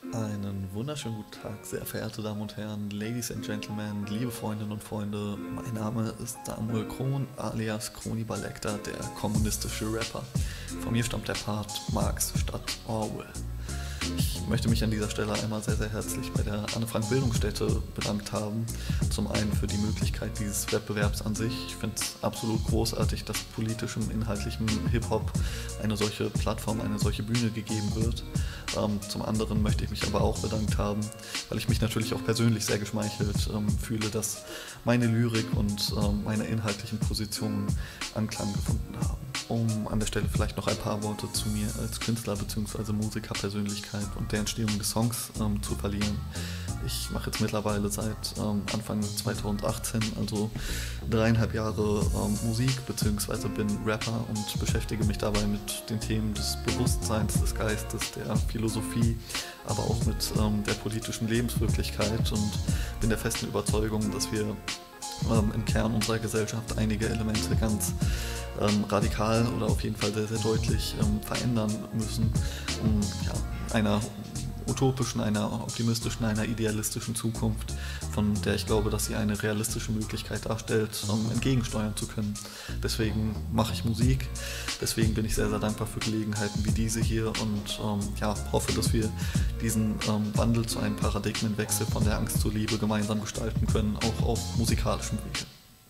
Einen wunderschönen guten Tag, sehr verehrte Damen und Herren, Ladies and Gentlemen, liebe Freundinnen und Freunde. Mein Name ist Samuel Kron, alias Kroni Balekta, der kommunistische Rapper. Von mir stammt der Part Marx statt Orwell. Ich möchte mich an dieser Stelle einmal sehr, sehr herzlich bei der Anne-Frank-Bildungsstätte bedankt haben. Zum einen für die Möglichkeit dieses Wettbewerbs an sich. Ich finde es absolut großartig, dass politischem, inhaltlichem Hip-Hop eine solche Plattform, eine solche Bühne gegeben wird. Ähm, zum anderen möchte ich mich aber auch bedankt haben, weil ich mich natürlich auch persönlich sehr geschmeichelt ähm, fühle, dass meine Lyrik und ähm, meine inhaltlichen Positionen Anklang gefunden haben. Um an der Stelle vielleicht noch ein paar Worte zu mir als Künstler bzw. Musikerpersönlichkeit und der Entstehung des Songs ähm, zu verlieren. Ich mache jetzt mittlerweile seit ähm, Anfang zweitausendachtzehn, also dreieinhalb Jahre ähm, Musik bzw. bin Rapper und beschäftige mich dabei mit den Themen des Bewusstseins, des Geistes, der Philosophie, aber auch mit ähm, der politischen Lebenswirklichkeit und bin der festen Überzeugung, dass wir ähm, im Kern unserer Gesellschaft einige Elemente ganz ähm, radikal oder auf jeden Fall sehr, sehr deutlich ähm, verändern müssen, um ja, einer utopischen, einer optimistischen, einer idealistischen Zukunft, von der ich glaube, dass sie eine realistische Möglichkeit darstellt, um entgegensteuern zu können. Deswegen mache ich Musik, deswegen bin ich sehr, sehr dankbar für Gelegenheiten wie diese hier und ähm, ja, hoffe, dass wir diesen ähm, Wandel zu einem Paradigmenwechsel von der Angst zur Liebe gemeinsam gestalten können, auch auf musikalischem Wege.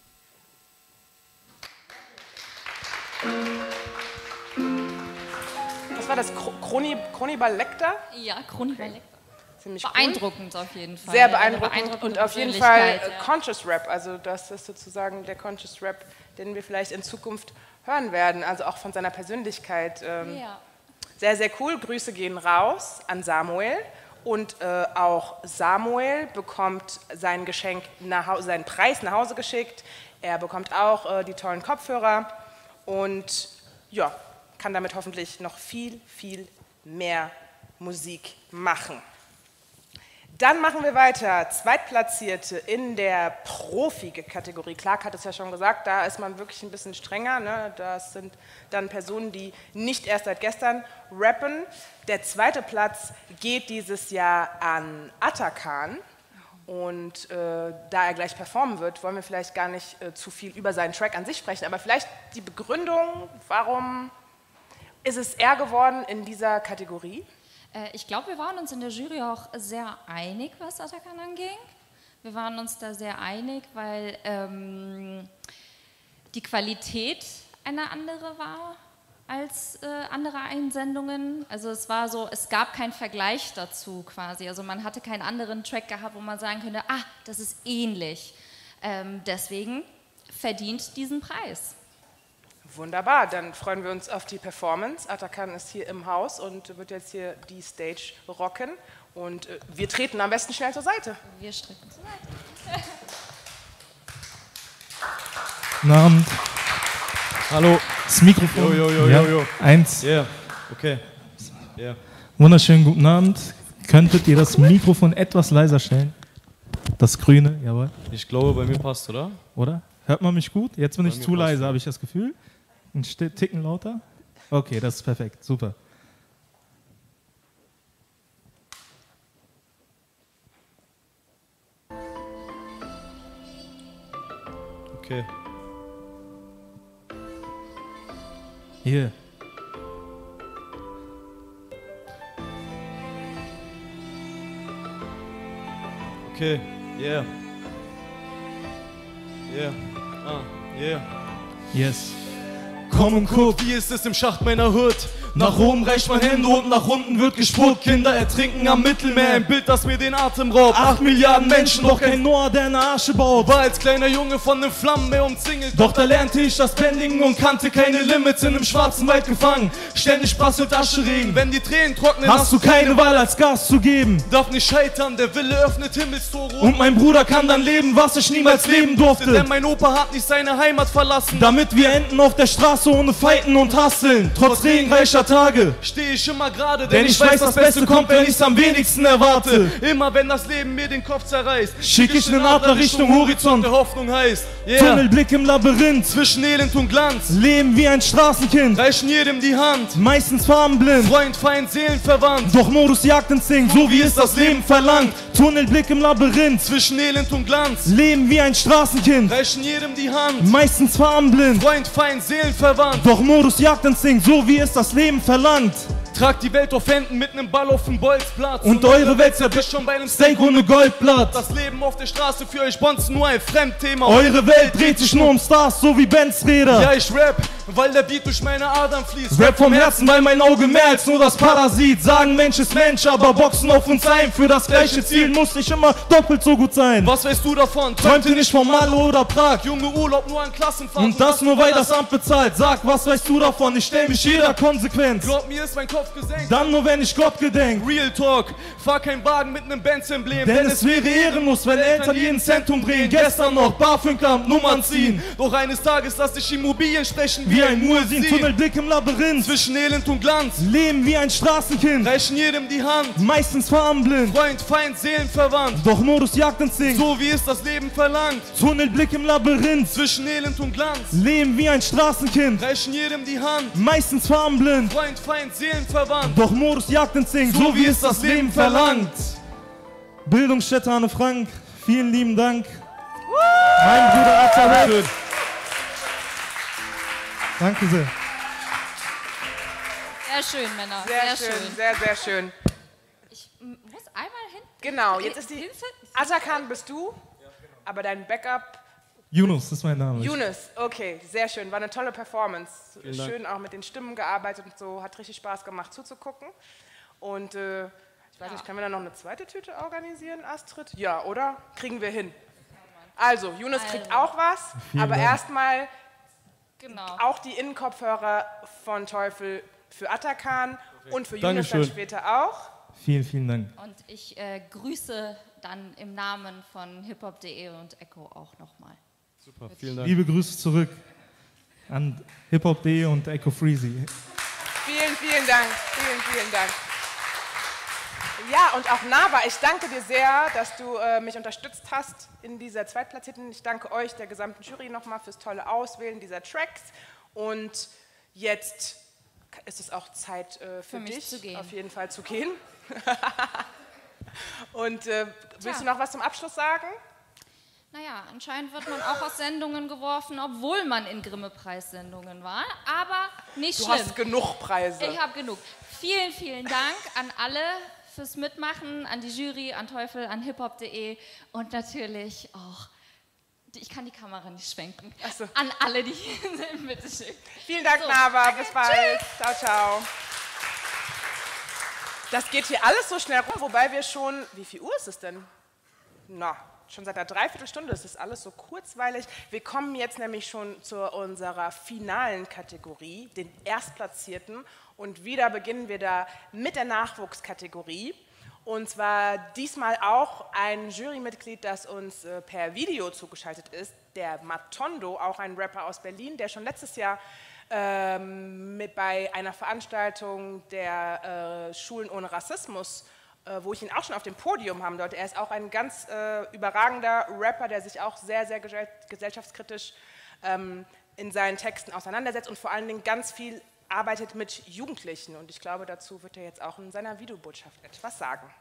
War das Kroni, Kroni Balekta? Ja, Kroni Balekta. Ziemlich beeindruckend cool. auf jeden Fall. Sehr beeindruckend, beeindruckend und auf jeden Fall ja. Conscious Rap. Also das ist sozusagen der Conscious Rap, den wir vielleicht in Zukunft hören werden. Also auch von seiner Persönlichkeit. Ähm, ja. Sehr, sehr cool. Grüße gehen raus an Samuel. Und äh, auch Samuel bekommt sein Geschenk, nach, seinen Preis nach Hause geschickt. Er bekommt auch äh, die tollen Kopfhörer. Und ja, kann damit hoffentlich noch viel, viel mehr Musik machen. Dann machen wir weiter. Zweitplatzierte in der Profi-Kategorie. Clark hat es ja schon gesagt, da ist man wirklich ein bisschen strenger. Ne? Das sind dann Personen, die nicht erst seit gestern rappen. Der zweite Platz geht dieses Jahr an Atakan. Und äh, da er gleich performen wird, wollen wir vielleicht gar nicht äh, zu viel über seinen Track an sich sprechen. Aber vielleicht die Begründung, warum ist es er geworden in dieser Kategorie? Äh, ich glaube, wir waren uns in der Jury auch sehr einig, was Atakan anging. Wir waren uns da sehr einig, weil ähm, die Qualität eine andere war als äh, andere Einsendungen. Also es war so, es gab keinen Vergleich dazu quasi. Also man hatte keinen anderen Track gehabt, wo man sagen könnte, ah, das ist ähnlich. Ähm, deswegen verdient diesen Preis. Wunderbar, dann freuen wir uns auf die Performance. Atakan ist hier im Haus und wird jetzt hier die Stage rocken. Und äh, wir treten am besten schnell zur Seite. Wir treten zur Seite. Guten Abend. Hallo. Das Mikrofon. Jo, jo, jo, ja. jo, jo. Eins. Ja, yeah. Okay. Ja. Yeah. Wunderschönen guten Abend. Könntet ihr das Mikrofon etwas leiser stellen? Das grüne, jawohl. Ich glaube, bei mir passt, oder? Oder? Hört man mich gut? Jetzt bin Bei ich mir zu passt, leise, ja. habe ich das Gefühl? Ein Ticken lauter? Okay, das ist perfekt, super. Okay. Hier. Okay, yeah. Yeah, ah, yeah. Yes. Komm und guck, wie ist es im Schacht meiner Hood? Nach oben reicht man Hände und nach unten wird gespuckt. Kinder ertrinken am Mittelmeer, ein Bild, das mir den Atem raubt. Acht Milliarden Menschen, doch kein Noah, der eine Asche baut. War als kleiner Junge von nem Flammenmeer umzingelt, doch da lernte ich das Bändigen und kannte keine Limits, in einem schwarzen Wald gefangen. Ständig prasselt Ascheregen, wenn die Tränen trocknen, hast du keine Wahl als Gas zu geben. Darf nicht scheitern, der Wille öffnet Himmelstore. Und mein Bruder kann dann leben, was ich niemals leben durfte. Denn mein Opa hat nicht seine Heimat verlassen, damit wir enden auf der Straße ohne Fighten und Hasseln. Trotz regenreicher solcher Tage stehe ich immer gerade, denn ich weiß, das Beste kommt, wenn ich's am wenigsten erwarte. Immer wenn das Leben mir den Kopf zerreißt, schick ich einen Adler Richtung Horizont, der Hoffnung heißt. Yeah. Tunnelblick im Labyrinth, zwischen Elend und Glanz. Leben wie ein Straßenkind, reichen jedem die Hand. Meistens farbenblind, Freund, Feind, Seelenverwandt. Doch Modus Jagdinstinkt, so wie es das Leben verlangt. Tunnelblick im Labyrinth, zwischen Elend und Glanz. Leben wie ein Straßenkind, reichen jedem die Hand. Meistens farbenblind, Freund, Feind, Seelenverwandt. Doch Modus Jagdinstinkt, so wie es das Leben verlangt. Tragt die Welt auf Händen mit nem Ball auf dem Bolzplatz. Und, und eure Welt zerbricht schon bei einem Steak ohne Goldblatt. Das Leben auf der Straße für euch Bonzen nur ein Fremdthema. Eure Welt dreht sich nur um Stars, so wie Benz Räder. Ja, ich rap, weil der Beat durch meine Adern fließt. Rap vom Herzen, weil mein Auge mehr als nur das Parasit. Sagen Mensch ist Mensch, aber boxen auf uns ein. Für das gleiche Ziel muss ich immer doppelt so gut sein. Was weißt du davon? Träumte nicht von Malle oder Prag. Junge Urlaub nur an Klassenfahrt. Und das nur weil das Amt bezahlt. Sag, was weißt du davon? Ich stell mich jeder Konsequenz. Glaub mir, ist mein Kopf gesenkt. Dann nur wenn ich Gott gedenk. Real Talk, fahr kein Wagen mit nem Benz-Emblem. Denn, denn es wäre ehrenlos, wenn Eltern jeden Cent umdrehen. Gestern noch BAföG-Amt Nummern ziehen. Doch eines Tages lass ich Immobilien sprechen wie, wie ein Muezzin. Tunnelblick im Labyrinth, zwischen Elend und Glanz. Leben wie ein Straßenkind, reichen jedem die Hand. Meistens farbenblind, Freund, Feind, Seelenverwandt. Doch Modus Jagdinstinkt, so wie es das Leben verlangt. Tunnelblick im Labyrinth, zwischen Elend und Glanz. Leben wie ein Straßenkind, reichen jedem die Hand. Meistens farbenblind, Freund, Feind, Seelenverwandt. Doch Modus Jagdinstinkt, so, so wie es das Leben verlangt. Bildungsstätte Anne Frank, vielen lieben Dank. Mein Bruder Azarek. Danke sehr. Sehr schön, Männer. Sehr, sehr schön, schön, sehr, sehr schön. Ich muss einmal hin. Genau, jetzt ist die... Atakan bist du, aber dein Backup... Yunus ist mein Name. Yunus, okay, sehr schön. War eine tolle Performance. Vielen Dank. Schön auch mit den Stimmen gearbeitet und so. Hat richtig Spaß gemacht zuzugucken. Und äh, ich weiß ja. nicht, können wir dann noch eine zweite Tüte organisieren, Astrid? Ja, oder? Kriegen wir hin. Also, Yunus also. kriegt auch was, Vielen aber erstmal genau. auch die Innenkopfhörer von Teufel für Atakan okay. und für Yunus dann später auch. Vielen, vielen Dank. Und ich äh, grüße dann im Namen von hiphop punkt de und Echo auch nochmal. Super, vielen Dank. Liebe Grüße zurück an hiphop punkt de und Echo Freezy. Vielen, vielen Dank. Vielen, vielen Dank. Ja, und auch Nava, ich danke dir sehr, dass du äh, mich unterstützt hast in dieser Zweitplatzierten. Ich danke euch, der gesamten Jury, nochmal fürs tolle Auswählen dieser Tracks. Und jetzt ist es auch Zeit äh, für, für dich, zu gehen. auf jeden Fall zu gehen. Und äh, willst du noch was zum Abschluss sagen? Naja, anscheinend wird man auch aus Sendungen geworfen, obwohl man in Grimme-Preissendungen war. Aber nicht du schlimm. Du hast genug Preise. Ich habe genug. Vielen, vielen Dank an alle fürs Mitmachen, an die Jury, an Teufel, an hiphop punkt de und natürlich auch, ich kann die Kamera nicht schwenken, Ach so. an alle, die hier sind, bitteschön. Vielen Dank, so. Nava, bis bald. Tschüss. Ciao, ciao. Das geht hier alles so schnell rum, wobei wir schon, wie viel Uhr ist es denn? Na, schon seit einer Dreiviertelstunde ist das alles so kurzweilig. Wir kommen jetzt nämlich schon zu unserer finalen Kategorie, den Erstplatzierten. Und wieder beginnen wir da mit der Nachwuchskategorie. Und zwar diesmal auch ein Jurymitglied, das uns äh, per Video zugeschaltet ist, der Matondo, auch ein Rapper aus Berlin, der schon letztes Jahr ähm, mit bei einer Veranstaltung der äh, Schulen ohne Rassismus, äh, wo ich ihn auch schon auf dem Podium haben sollte. Er ist auch ein ganz äh, überragender Rapper, der sich auch sehr, sehr gesellschaftskritisch ähm, in seinen Texten auseinandersetzt und vor allen Dingen ganz viel arbeitet mit Jugendlichen. Und ich glaube, dazu wird er jetzt auch in seiner Videobotschaft etwas sagen.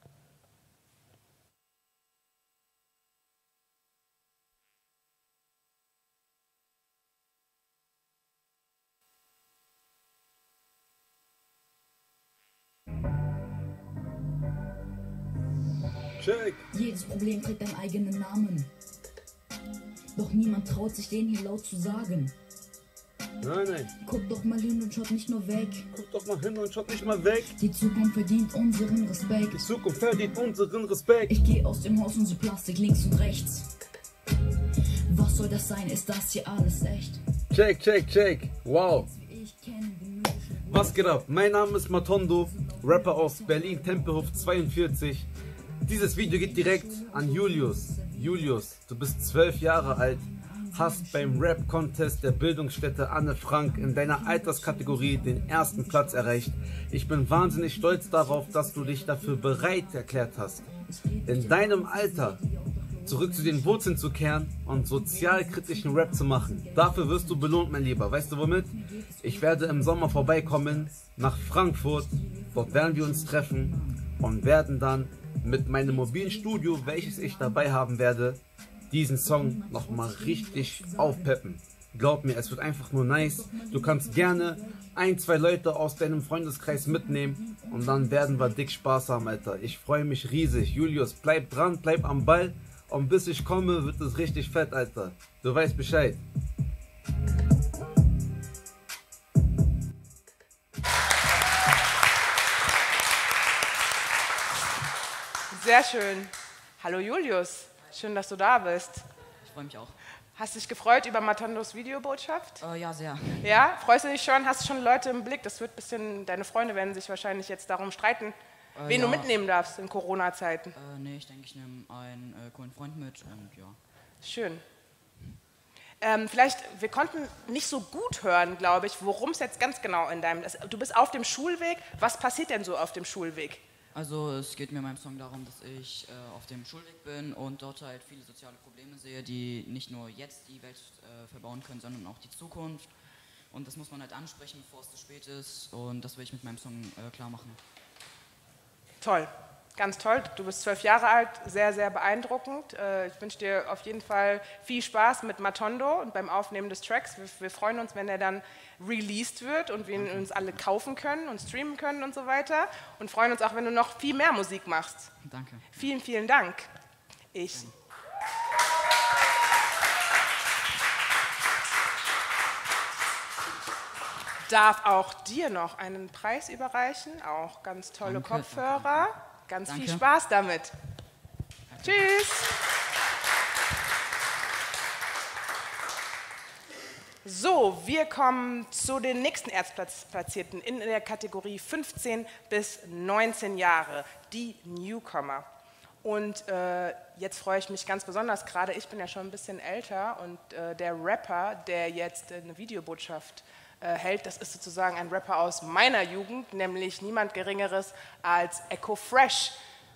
Check. Jedes Problem trägt einen eigenen Namen. Doch niemand traut sich, den hier laut zu sagen. Nein, nein. Guck doch mal hin und schaut nicht nur weg. Guck doch mal hin und schaut nicht mal weg. Die Zukunft verdient unseren Respekt. Die Zukunft verdient unseren Respekt. Ich gehe aus dem Haus und sehe Plastik links und rechts. Was soll das sein? Ist das hier alles echt? Check, check, check. Wow. Was geht ab? Mein Name ist Matondo, Rapper aus Berlin, Tempelhof zweiundvierzig. Dieses Video geht direkt an Julius. Julius, du bist zwölf Jahre alt. hast beim Rap-Contest der Bildungsstätte Anne Frank in deiner Alterskategorie den ersten Platz erreicht. Ich bin wahnsinnig stolz darauf, dass du dich dafür bereit erklärt hast, in deinem Alter zurück zu den Wurzeln zu kehren und sozialkritischen Rap zu machen. Dafür wirst du belohnt, mein Lieber. Weißt du womit? Ich werde im Sommer vorbeikommen nach Frankfurt. Dort werden wir uns treffen und werden dann mit meinem mobilen Studio, welches ich dabei haben werde, diesen Song nochmal richtig aufpeppen. Glaub mir, es wird einfach nur nice. Du kannst gerne ein, zwei Leute aus deinem Freundeskreis mitnehmen und dann werden wir dick Spaß haben, Alter. Ich freue mich riesig. Julius, bleib dran, bleib am Ball und bis ich komme, wird es richtig fett, Alter. Du weißt Bescheid. Sehr schön. Hallo Julius, schön, dass du da bist. Ich freue mich auch. Hast du dich gefreut über Matondos Videobotschaft? Äh, ja, sehr. Ja, freust du dich schon? Hast du schon Leute im Blick? Das wird ein bisschen, deine Freunde werden sich wahrscheinlich jetzt darum streiten, Äh, wen ja. du mitnehmen darfst in Corona-Zeiten. Äh, nee, ich denke, ich nehme einen äh, coolen Freund mit und ja. Schön. Ähm, vielleicht, wir konnten nicht so gut hören, glaube ich, worum es jetzt ganz genau in deinem... Das, du bist auf dem Schulweg. Was passiert denn so auf dem Schulweg? Also es geht mir in meinem Song darum, dass ich äh, auf dem Schulweg bin und dort halt viele soziale Probleme sehe, die nicht nur jetzt die Welt äh, verbauen können, sondern auch die Zukunft. Und das muss man halt ansprechen, bevor es zu spät ist. Und das will ich mit meinem Song äh, klar machen. Toll, ganz toll. Du bist zwölf Jahre alt, sehr, sehr beeindruckend. Äh, ich wünsche dir auf jeden Fall viel Spaß mit Matondo und beim Aufnehmen des Tracks. Wir, wir freuen uns, wenn er dann released wird und wir ihn uns alle kaufen können und streamen können und so weiter. Und freuen uns auch, wenn du noch viel mehr Musik machst. Danke. Vielen, vielen Dank. Ich. Darf auch dir noch einen Preis überreichen, auch ganz tolle Danke, Kopfhörer. danke. Ganz Danke. viel Spaß damit. Danke. Tschüss. So, wir kommen zu den nächsten Erstplatzierten in der Kategorie fünfzehn bis neunzehn Jahre, die Newcomer. Und äh, jetzt freue ich mich ganz besonders, gerade ich bin ja schon ein bisschen älter und äh, der Rapper, der jetzt äh, eine Videobotschaft äh, hält, das ist sozusagen ein Rapper aus meiner Jugend, nämlich niemand Geringeres als Echo Fresh.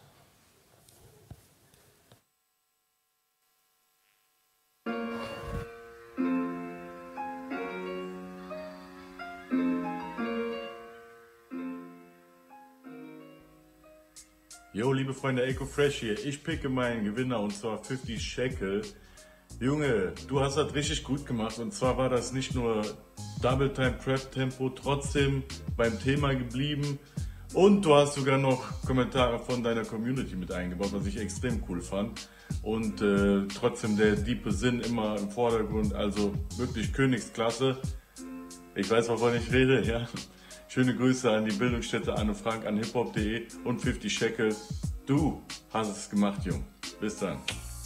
Jo, liebe Freunde, Echo Fresh hier. Ich picke meinen Gewinner und zwar fünfzig Shekel. Junge, du hast das richtig gut gemacht und zwar war das nicht nur Double Time Prep Tempo, trotzdem beim Thema geblieben und du hast sogar noch Kommentare von deiner Community mit eingebaut, was ich extrem cool fand und äh, trotzdem der diepe Sinn immer im Vordergrund, also wirklich Königsklasse. Ich weiß, wovon ich rede, ja. Schöne Grüße an die Bildungsstätte Anne Frank, an hiphop punkt de und fünfzig Shekel. Du hast es gemacht, Jung. Bis dann.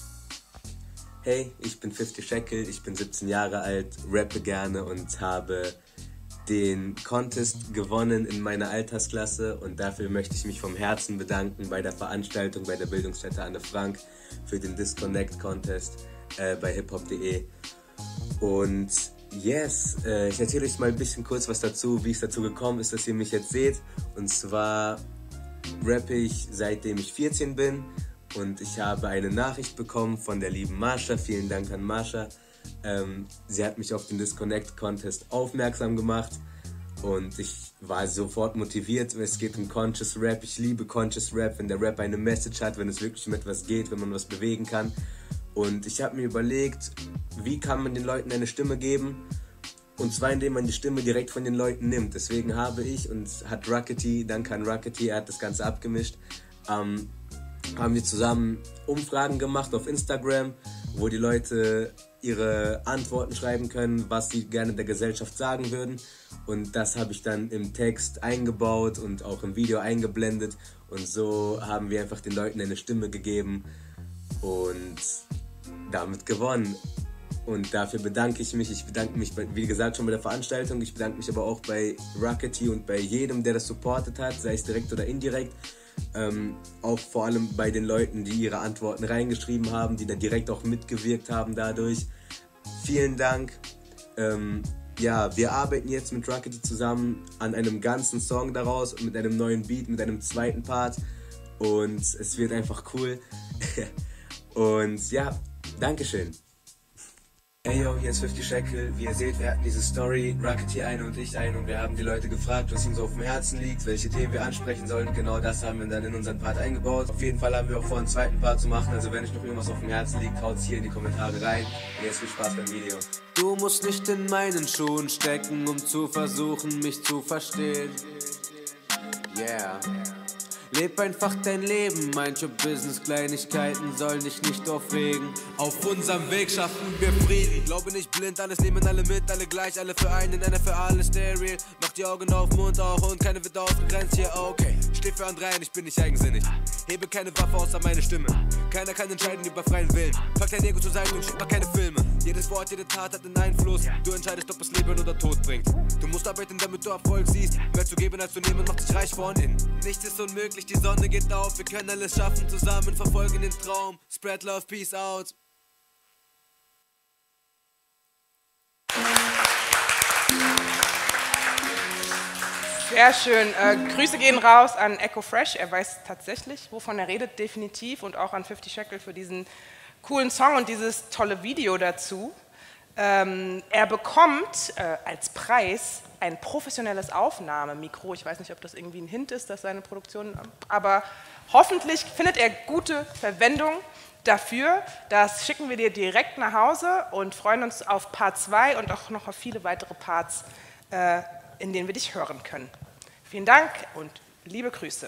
Hey, ich bin fünfzig Shekel, ich bin siebzehn Jahre alt, rappe gerne und habe den Contest gewonnen in meiner Altersklasse und dafür möchte ich mich vom Herzen bedanken bei der Veranstaltung bei der Bildungsstätte Anne Frank für den Disconnect Contest äh, bei hiphop punkt de. Und yes, äh, ich erzähle euch mal ein bisschen kurz was dazu, wie es dazu gekommen ist, dass ihr mich jetzt seht. Und zwar rappe ich seitdem ich vierzehn bin und ich habe eine Nachricht bekommen von der lieben Marsha. Vielen Dank an Marsha. Ähm, sie hat mich auf den Disconnect Contest aufmerksam gemacht und ich war sofort motiviert. Es geht um Conscious Rap. Ich liebe Conscious Rap, wenn der Rap eine Message hat, wenn es wirklich um etwas geht, wenn man was bewegen kann. Und ich habe mir überlegt, wie kann man den Leuten eine Stimme geben? Und zwar indem man die Stimme direkt von den Leuten nimmt. Deswegen habe ich und hat Rockety, danke an Rockety, er hat das Ganze abgemischt, ähm, haben wir zusammen Umfragen gemacht auf Instagram, wo die Leute ihre Antworten schreiben können, was sie gerne der Gesellschaft sagen würden. Und das habe ich dann im Text eingebaut und auch im Video eingeblendet. Und so haben wir einfach den Leuten eine Stimme gegeben und damit gewonnen. Und dafür bedanke ich mich. Ich bedanke mich, bei, wie gesagt, schon bei der Veranstaltung. Ich bedanke mich aber auch bei Rockety und bei jedem, der das supportet hat, sei es direkt oder indirekt. Ähm, auch vor allem bei den Leuten, die ihre Antworten reingeschrieben haben, die da direkt auch mitgewirkt haben dadurch. vielen Dank. Ähm, ja, wir arbeiten jetzt mit Ruckety zusammen an einem ganzen Song daraus, mit einem neuen Beat, mit einem zweiten Part. Und es wird einfach cool. Und ja, Dankeschön. Hey yo, hier ist fifty Shekel. Wie ihr seht, wir hatten diese Story, Ruckety ein und ich ein, und wir haben die Leute gefragt, was ihnen so auf dem Herzen liegt, welche Themen wir ansprechen sollen. Genau das haben wir dann in unseren Part eingebaut. Auf jeden Fall haben wir auch vor, einen zweiten Part zu machen, also wenn euch noch irgendwas auf dem Herzen liegt, haut's hier in die Kommentare rein. Und jetzt viel Spaß beim Video. Du musst nicht in meinen Schuhen stecken, um zu versuchen, mich zu verstehen. Yeah. Leb einfach dein Leben, manche Business-Kleinigkeiten sollen dich nicht aufregen. Auf unserem Weg schaffen wir Frieden. Glaube nicht blind, alles nehmen alle mit, alle gleich, alle für einen, einer für alle, stay real. Mach die Augen auf, Mund auch und keine wird ausgegrenzt hier, okay. Steh für andere ein, ich bin nicht eigensinnig. Hebe keine Waffe außer meine Stimme. Keiner kann entscheiden über freien Willen. Pack dein Ego zur Seite und schick mal keine Filme. Jedes Wort, jede Tat hat einen Einfluss. Du entscheidest, ob es Leben oder Tod bringt. Du musst arbeiten, damit du Erfolg siehst. Mehr zu geben als zu nehmen, macht dich reich von innen. Nichts ist unmöglich, die Sonne geht auf. Wir können alles schaffen, zusammen verfolgen den Traum. Spread love, peace out. Sehr schön. Äh, Grüße gehen raus an Echo Fresh. Er weiß tatsächlich, wovon er redet, definitiv. Und auch an fifty Shekel für diesen coolen Song und dieses tolle Video dazu. Ähm, er bekommt äh, als Preis ein professionelles Aufnahmemikro. Ich weiß nicht, ob das irgendwie ein Hint ist, dass seine Produktion, aber hoffentlich findet er gute Verwendung dafür. Das schicken wir dir direkt nach Hause und freuen uns auf Part zwei und auch noch auf viele weitere Parts, äh, in denen wir dich hören können. Vielen Dank und liebe Grüße.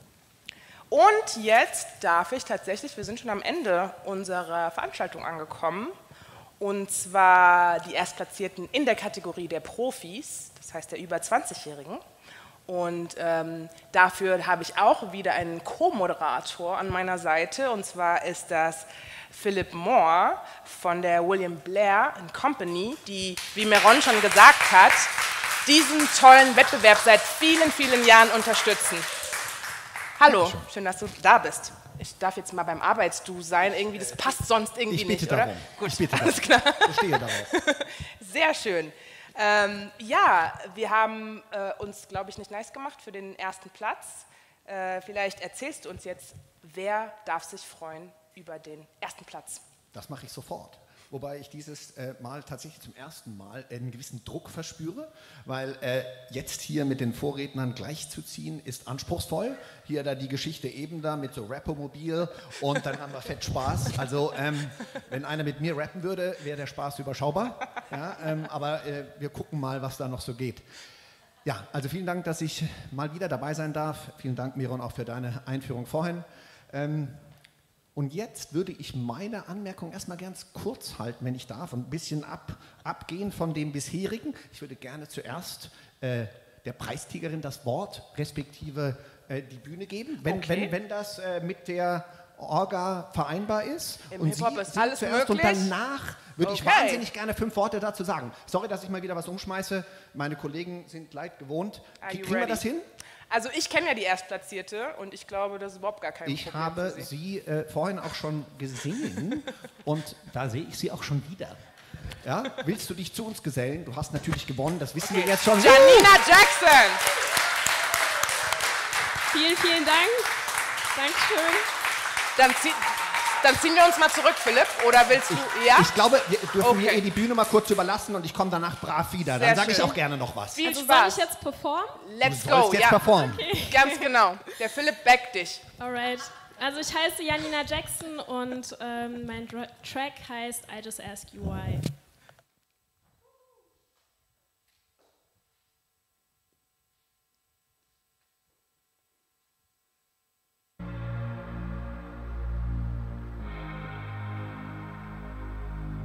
Und jetzt darf ich tatsächlich, wir sind schon am Ende unserer Veranstaltung angekommen, und zwar die Erstplatzierten in der Kategorie der Profis, das heißt der über zwanzigjährigen. Und ähm, dafür habe ich auch wieder einen Co-Moderator an meiner Seite, und zwar ist das Philip Moore von der William Blair and Company, die, wie Meron schon gesagt hat, diesen tollen Wettbewerb seit vielen, vielen Jahren unterstützen. Hallo, schön, dass du da bist. Ich darf jetzt mal beim Arbeits-Du sein, irgendwie, das passt sonst irgendwie ich bitte nicht, darum. oder? Gut, ich bitte alles darum. klar. Ich stehe darauf. Sehr schön. Ähm, ja, wir haben äh, uns, glaube ich, nicht nice gemacht für den ersten Platz. Äh, vielleicht erzählst du uns jetzt, wer darf sich freuen über den ersten Platz? Das mache ich sofort. Wobei ich dieses äh, Mal tatsächlich zum ersten Mal einen gewissen Druck verspüre, weil äh, jetzt hier mit den Vorrednern gleichzuziehen ist anspruchsvoll. Hier da die Geschichte eben da mit so Rappomobil und dann haben wir fett Spaß. Also ähm, wenn einer mit mir rappen würde, wäre der Spaß überschaubar. Ja, ähm, aber äh, wir gucken mal, was da noch so geht. Ja, also vielen Dank, dass ich mal wieder dabei sein darf. Vielen Dank, Miron, auch für deine Einführung vorhin. Ähm, Und jetzt würde ich meine Anmerkung erstmal ganz kurz halten, wenn ich darf, und ein bisschen ab, abgehen von dem bisherigen. Ich würde gerne zuerst äh, der Preisträgerin das Wort, respektive äh, die Bühne geben, wenn, Okay. wenn, wenn das äh, mit der Orga vereinbar ist. Im und Hip-Hop Sie ist sind alles zuerst möglich. Und danach würde ich Okay. wahnsinnig gerne fünf Worte dazu sagen. Sorry, dass ich mal wieder was umschmeiße. Meine Kollegen sind leid gewohnt. Are you Kriegen wir ready? das hin? Also ich kenne ja die Erstplatzierte und ich glaube, das ist überhaupt gar kein Ich Problem habe für sie äh, vorhin auch schon gesehen und da sehe ich sie auch schon wieder. Ja, willst du dich zu uns gesellen? Du hast natürlich gewonnen, das wissen wir jetzt schon. Janina Jackson! Vielen, vielen Dank. Dankeschön. Dann, zieh, dann ziehen wir uns mal zurück, Philipp. Oder willst du, ja? Ich glaube, wir dürfen mir Okay. eh die Bühne mal kurz überlassen und ich komme danach brav wieder. Sehr Dann sage ich schön. auch gerne noch was. Viel Also Spaß. soll ich jetzt performen? Let's Du sollst go, jetzt ja. performen. Okay. Ganz genau. Der Philipp backt dich. Alright. Also ich heiße Janina Jackson und ähm, mein Dra Track heißt I Just Ask You Why.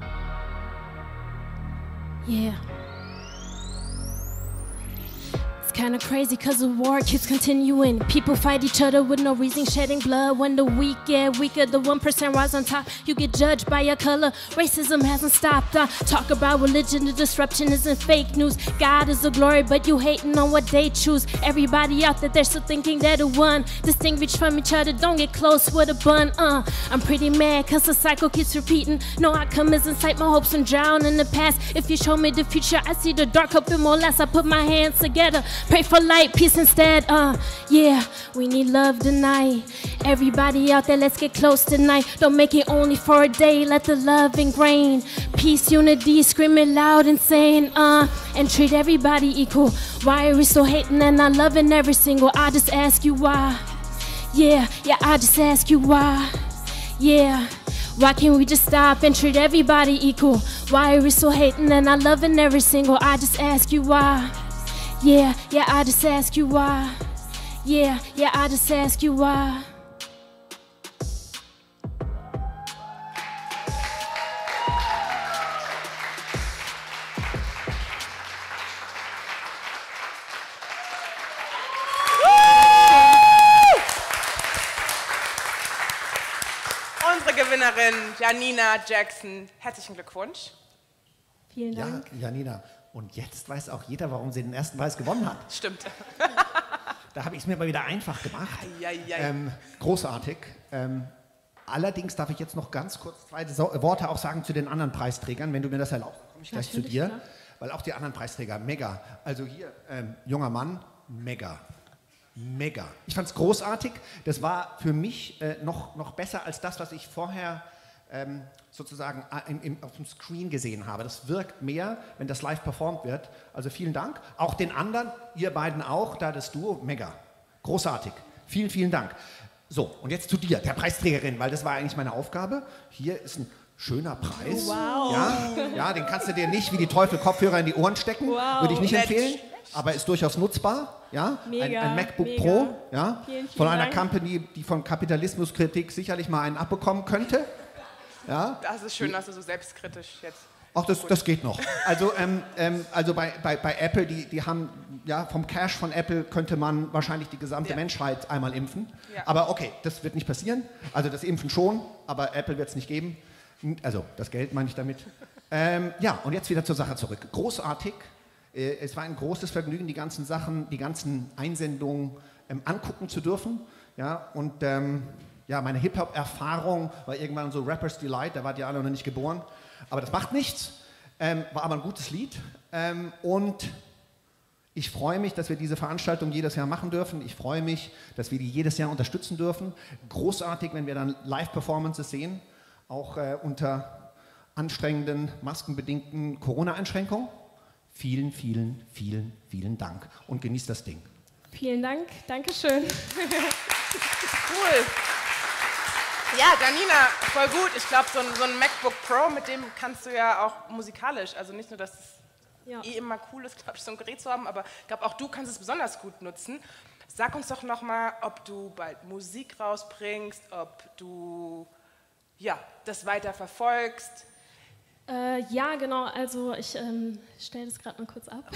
Yeah. It's Kinda crazy cause the war keeps continuing. People fight each other with no reason, shedding blood. When the weak get weaker, the one percent rise on top. You get judged by your color, racism hasn't stopped. I talk about religion, the disruption isn't fake news. God is the glory, but you hating on what they choose. Everybody out there, they're still thinking they're the one. Distinguished from each other, don't get close with a bun. Uh, I'm pretty mad cause the cycle keeps repeating. No outcome is in sight, my hopes and drown in the past. If you show me the future, I see the dark hope and more less. I put my hands together, pray for light, peace instead. Uh, yeah, we need love tonight. Everybody out there, let's get close tonight. Don't make it only for a day, let the love ingrain. Peace, unity, screaming loud and saying, uh, and treat everybody equal. Why are we so hating and not loving every single? I just ask you why. Yeah, yeah, I just ask you why. Yeah, why can't we just stop and treat everybody equal? Why are we so hating and not loving every single? I just ask you why. Yeah, yeah, I just ask you why. Yeah, yeah, I just ask you why. Unsere Gewinnerin Janina Jackson, herzlichen Glückwunsch. Vielen Dank. Ja, Janina. Und jetzt weiß auch jeder, warum sie den ersten Preis gewonnen hat. Stimmt. Da habe ich es mir mal wieder einfach gemacht. Ei, ei, ei. Ähm, großartig. Ähm, allerdings darf ich jetzt noch ganz kurz zwei so Worte auch sagen zu den anderen Preisträgern, wenn du mir das erlaubst. Komme ich gleich zu dir. Klar. Weil auch die anderen Preisträger, mega. Also hier, ähm, junger Mann, mega. Mega. Ich fand es großartig. Das war für mich äh, noch, noch besser als das, was ich vorher ähm, sozusagen im, im, auf dem Screen gesehen habe. Das wirkt mehr, wenn das live performt wird. Also vielen Dank. Auch den anderen, ihr beiden auch, da das Duo, mega. Großartig. Vielen, vielen Dank. So, und jetzt zu dir, der Preisträgerin, weil das war eigentlich meine Aufgabe. Hier ist ein schöner Preis. Wow. Ja, ja, den kannst du dir nicht wie die Teufel Kopfhörer in die Ohren stecken. Wow. Würde ich nicht Nett. empfehlen. Aber ist durchaus nutzbar, ja? Mega, ein, ein MacBook mega. Pro, ja? Vielen, vielen von einer Dank. Company, die von Kapitalismuskritik sicherlich mal einen abbekommen könnte. Ja? Das ist schön, dass du so selbstkritisch jetzt... Ach, das, das geht noch. Also, ähm, ähm, also bei, bei, bei Apple, die, die haben, ja, vom Cash von Apple könnte man wahrscheinlich die gesamte Ja. Menschheit einmal impfen. Ja. Aber okay, das wird nicht passieren. Also das Impfen schon, aber Apple wird es nicht geben. Also das Geld meine ich damit. Ähm, ja, und jetzt wieder zur Sache zurück. Großartig. Äh, es war ein großes Vergnügen, die ganzen Sachen, die ganzen Einsendungen ähm, angucken zu dürfen. Ja, und ähm, ja, meine Hip-Hop-Erfahrung war irgendwann so Rappers Delight, da wart ihr alle noch nicht geboren. Aber das macht nichts. Ähm, war aber ein gutes Lied. Ähm, und ich freue mich, dass wir diese Veranstaltung jedes Jahr machen dürfen. Ich freue mich, dass wir die jedes Jahr unterstützen dürfen. Großartig, wenn wir dann Live-Performances sehen, auch äh, unter anstrengenden, maskenbedingten Corona-Einschränkungen. Vielen, vielen, vielen, vielen Dank und genießt das Ding. Vielen Dank, Dankeschön. Cool. Ja, Janina, voll gut. Ich glaube, so ein, so ein MacBook Pro, mit dem kannst du ja auch musikalisch, also nicht nur, dass es ja. eh immer cool ist, glaube ich, so ein Gerät zu haben, aber ich glaube, auch du kannst es besonders gut nutzen. Sag uns doch nochmal, ob du bald Musik rausbringst, ob du ja, das weiter verfolgst. Äh, ja, genau. Also ich ähm, stelle das gerade mal kurz ab.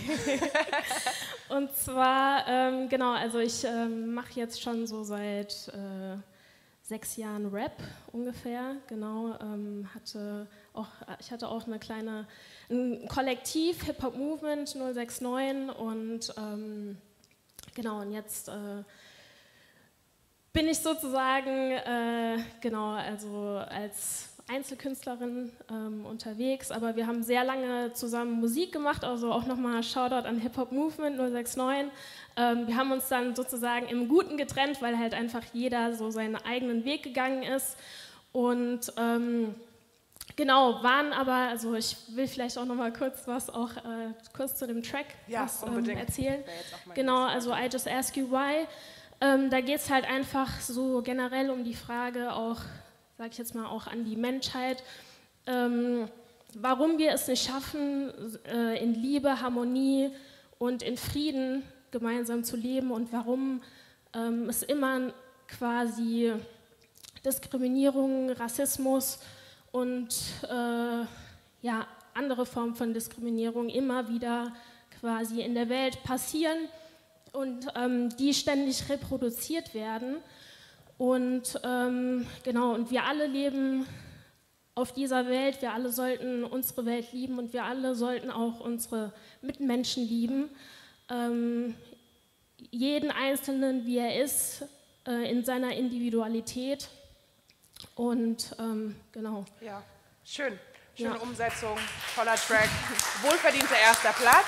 Und zwar, ähm, genau, also ich ähm, mache jetzt schon so seit äh, sechs Jahren Rap ungefähr. Genau, ähm, hatte auch, ich hatte auch eine kleine, ein Kollektiv, Hip-Hop Movement null sechs neun und ähm, genau, und jetzt äh, bin ich sozusagen, äh, genau, also als Einzelkünstlerin ähm, unterwegs, aber wir haben sehr lange zusammen Musik gemacht, also auch nochmal Shoutout an Hip-Hop Movement null sechs neun. Ähm, wir haben uns dann sozusagen im Guten getrennt, weil halt einfach jeder so seinen eigenen Weg gegangen ist und ähm, genau, waren aber, also ich will vielleicht auch nochmal kurz was auch äh, kurz zu dem Track ja, was, ähm, erzählen. Genau, genau, also I Just Ask You Why. Ähm, da geht es halt einfach so generell um die Frage auch, sage ich jetzt mal, auch an die Menschheit, ähm, warum wir es nicht schaffen, äh, in Liebe, Harmonie und in Frieden gemeinsam zu leben und warum ähm, es immer quasi Diskriminierung, Rassismus und äh, ja, andere Formen von Diskriminierung immer wieder quasi in der Welt passieren und ähm, die ständig reproduziert werden. Und ähm, genau, und wir alle leben auf dieser Welt, wir alle sollten unsere Welt lieben und wir alle sollten auch unsere Mitmenschen lieben. Ähm, jeden Einzelnen, wie er ist, äh, in seiner Individualität. Und ähm, genau. Ja, schön. Schöne Ja. Umsetzung, toller Track, wohlverdienter erster Platz.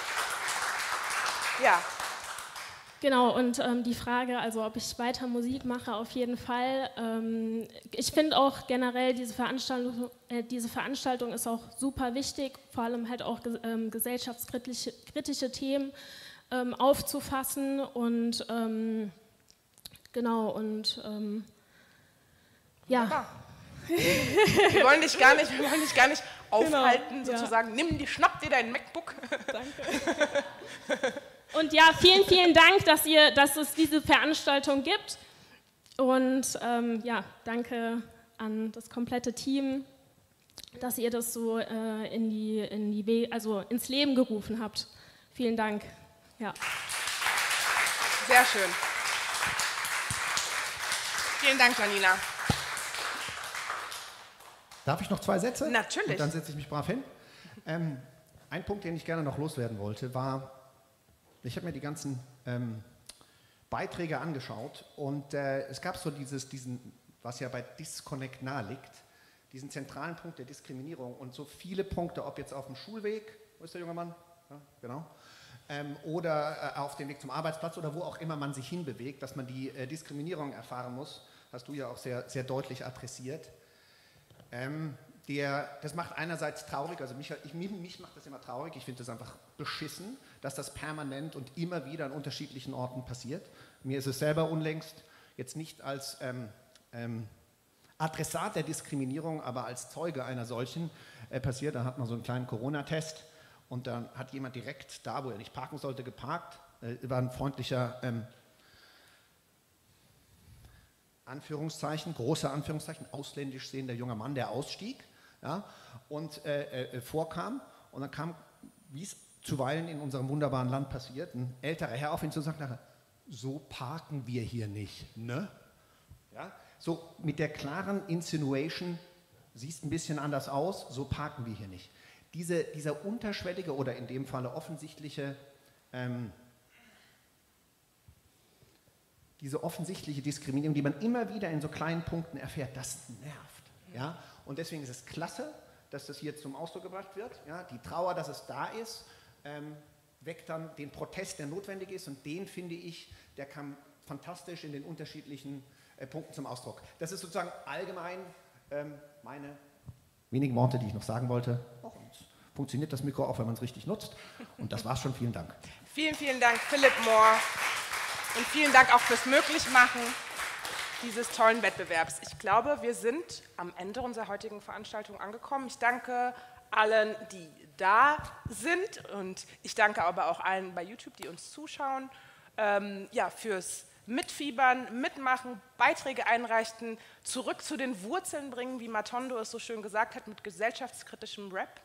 Ja. Genau, und ähm, die Frage, also ob ich weiter Musik mache, auf jeden Fall. Ähm, ich finde auch generell, diese Veranstaltung, äh, diese Veranstaltung ist auch super wichtig, vor allem halt auch ähm, gesellschaftskritische kritische Themen ähm, aufzufassen und ähm, genau, und ähm, ja. Wir wollen dich gar nicht, wir wollen dich gar nicht aufhalten, Genau, ja. sozusagen. Nimm die, schnapp dir dein MacBook. Danke. Und ja, vielen, vielen Dank, dass, ihr, dass es diese Veranstaltung gibt. Und ähm, ja, danke an das komplette Team, dass ihr das so äh, in die, in die We also ins Leben gerufen habt. Vielen Dank. Ja. Sehr schön. Vielen Dank, Janina. Darf ich noch zwei Sätze? Natürlich. Und dann setze ich mich brav hin. Ähm, ein Punkt, den ich gerne noch loswerden wollte, war, ich habe mir die ganzen ähm, Beiträge angeschaut und äh, es gab so dieses, diesen, was ja bei Disconnect nahe liegt, diesen zentralen Punkt der Diskriminierung und so viele Punkte, ob jetzt auf dem Schulweg, wo ist der junge Mann? Ja, genau. Ähm, oder äh, auf dem Weg zum Arbeitsplatz oder wo auch immer man sich hinbewegt, dass man die äh, Diskriminierung erfahren muss, hast du ja auch sehr, sehr deutlich adressiert. Ähm, der, das macht einerseits traurig, also mich, ich, mich macht das immer traurig, ich finde das einfach beschissen, dass das permanent und immer wieder an unterschiedlichen Orten passiert. Mir ist es selber unlängst, jetzt nicht als ähm, ähm, Adressat der Diskriminierung, aber als Zeuge einer solchen äh, passiert. Da hat man so einen kleinen Corona-Test und dann hat jemand direkt da, wo er nicht parken sollte, geparkt. Äh, war ein freundlicher ähm, Anführungszeichen, große Anführungszeichen, ausländisch sehender junger Mann, der ausstieg, ja, und äh, äh, vorkam. Und dann kam, wie es zuweilen in unserem wunderbaren Land passiert, ein älterer Herr auf ihn zu sagen, so parken wir hier nicht, ne? Ja, so mit der klaren Insinuation, siehst ein bisschen anders aus, so parken wir hier nicht. Diese, dieser unterschwellige oder in dem Falle offensichtliche ähm, diese offensichtliche Diskriminierung, die man immer wieder in so kleinen Punkten erfährt, das nervt. Ja? Und deswegen ist es klasse, dass das hier zum Ausdruck gebracht wird. Ja? Die Trauer, dass es da ist, ähm, weckt dann den Protest, der notwendig ist. Und den, finde ich, der kam fantastisch in den unterschiedlichen äh, Punkten zum Ausdruck. Das ist sozusagen allgemein ähm, meine wenigen Worte, die ich noch sagen wollte. Oh, und funktioniert das Mikro auch, wenn man es richtig nutzt. Und das war's schon. Vielen Dank. Vielen, vielen Dank, Philipp Mohr. Und vielen Dank auch fürs Möglichmachen dieses tollen Wettbewerbs. Ich glaube, wir sind am Ende unserer heutigen Veranstaltung angekommen. Ich danke allen, die da sind und ich danke aber auch allen bei YouTube, die uns zuschauen, ähm, ja, fürs Mitfiebern, Mitmachen, Beiträge einreichen, zurück zu den Wurzeln bringen, wie Matondo es so schön gesagt hat, mit gesellschaftskritischem Rap.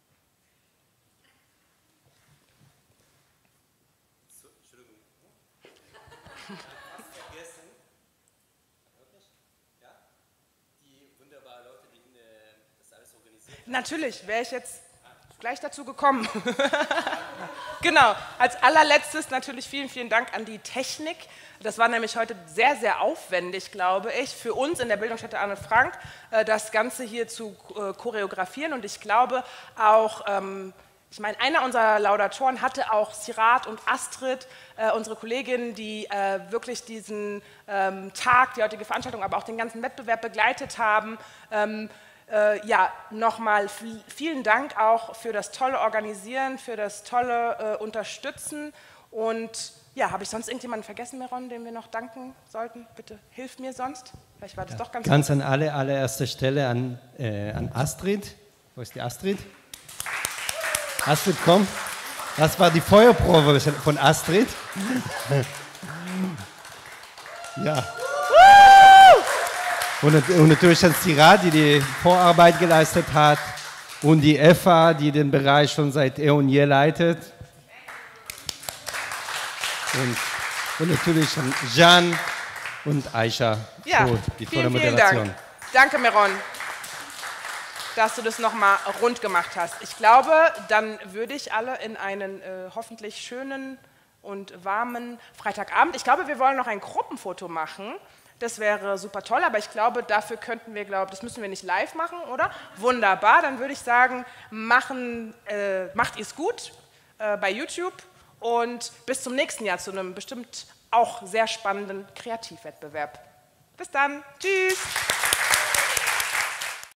Natürlich, wäre ich jetzt gleich dazu gekommen. Genau, als allerletztes natürlich vielen, vielen Dank an die Technik. Das war nämlich heute sehr, sehr aufwendig, glaube ich, für uns in der Bildungsstätte Anne Frank, das Ganze hier zu choreografieren. Und ich glaube auch, ich meine, einer unserer Laudatoren hatte auch Sirat und Astrid, unsere Kolleginnen, die wirklich diesen Tag, die heutige Veranstaltung, aber auch den ganzen Wettbewerb begleitet haben. Äh, ja, nochmal vielen Dank auch für das tolle Organisieren, für das tolle äh, Unterstützen und ja, habe ich sonst irgendjemanden vergessen, Meron, dem wir noch danken sollten? Bitte hilf mir sonst, vielleicht war das ja, doch ganz Ganz gut. An alle, allererster Stelle an, äh, an Astrid. Wo ist die Astrid? Astrid, komm. Das war die Feuerprobe von Astrid. Ja. Und, und natürlich an Sirat, die die Vorarbeit geleistet hat und die Eva, die den Bereich schon seit eh und je leitet. Und, und natürlich an Jan und Aisha Ja, für die tolle vielen, vielen Moderation. Dank. Danke, Meron, dass du das nochmal rund gemacht hast. Ich glaube, dann würde ich alle in einen äh, hoffentlich schönen und warmen Freitagabend. Ich glaube, wir wollen noch ein Gruppenfoto machen. Das wäre super toll, aber ich glaube, dafür könnten wir, glaube das müssen wir nicht live machen, oder? Wunderbar, dann würde ich sagen, machen, äh, macht ihr es gut äh, bei YouTube und bis zum nächsten Jahr zu einem bestimmt auch sehr spannenden Kreativwettbewerb. Bis dann, tschüss!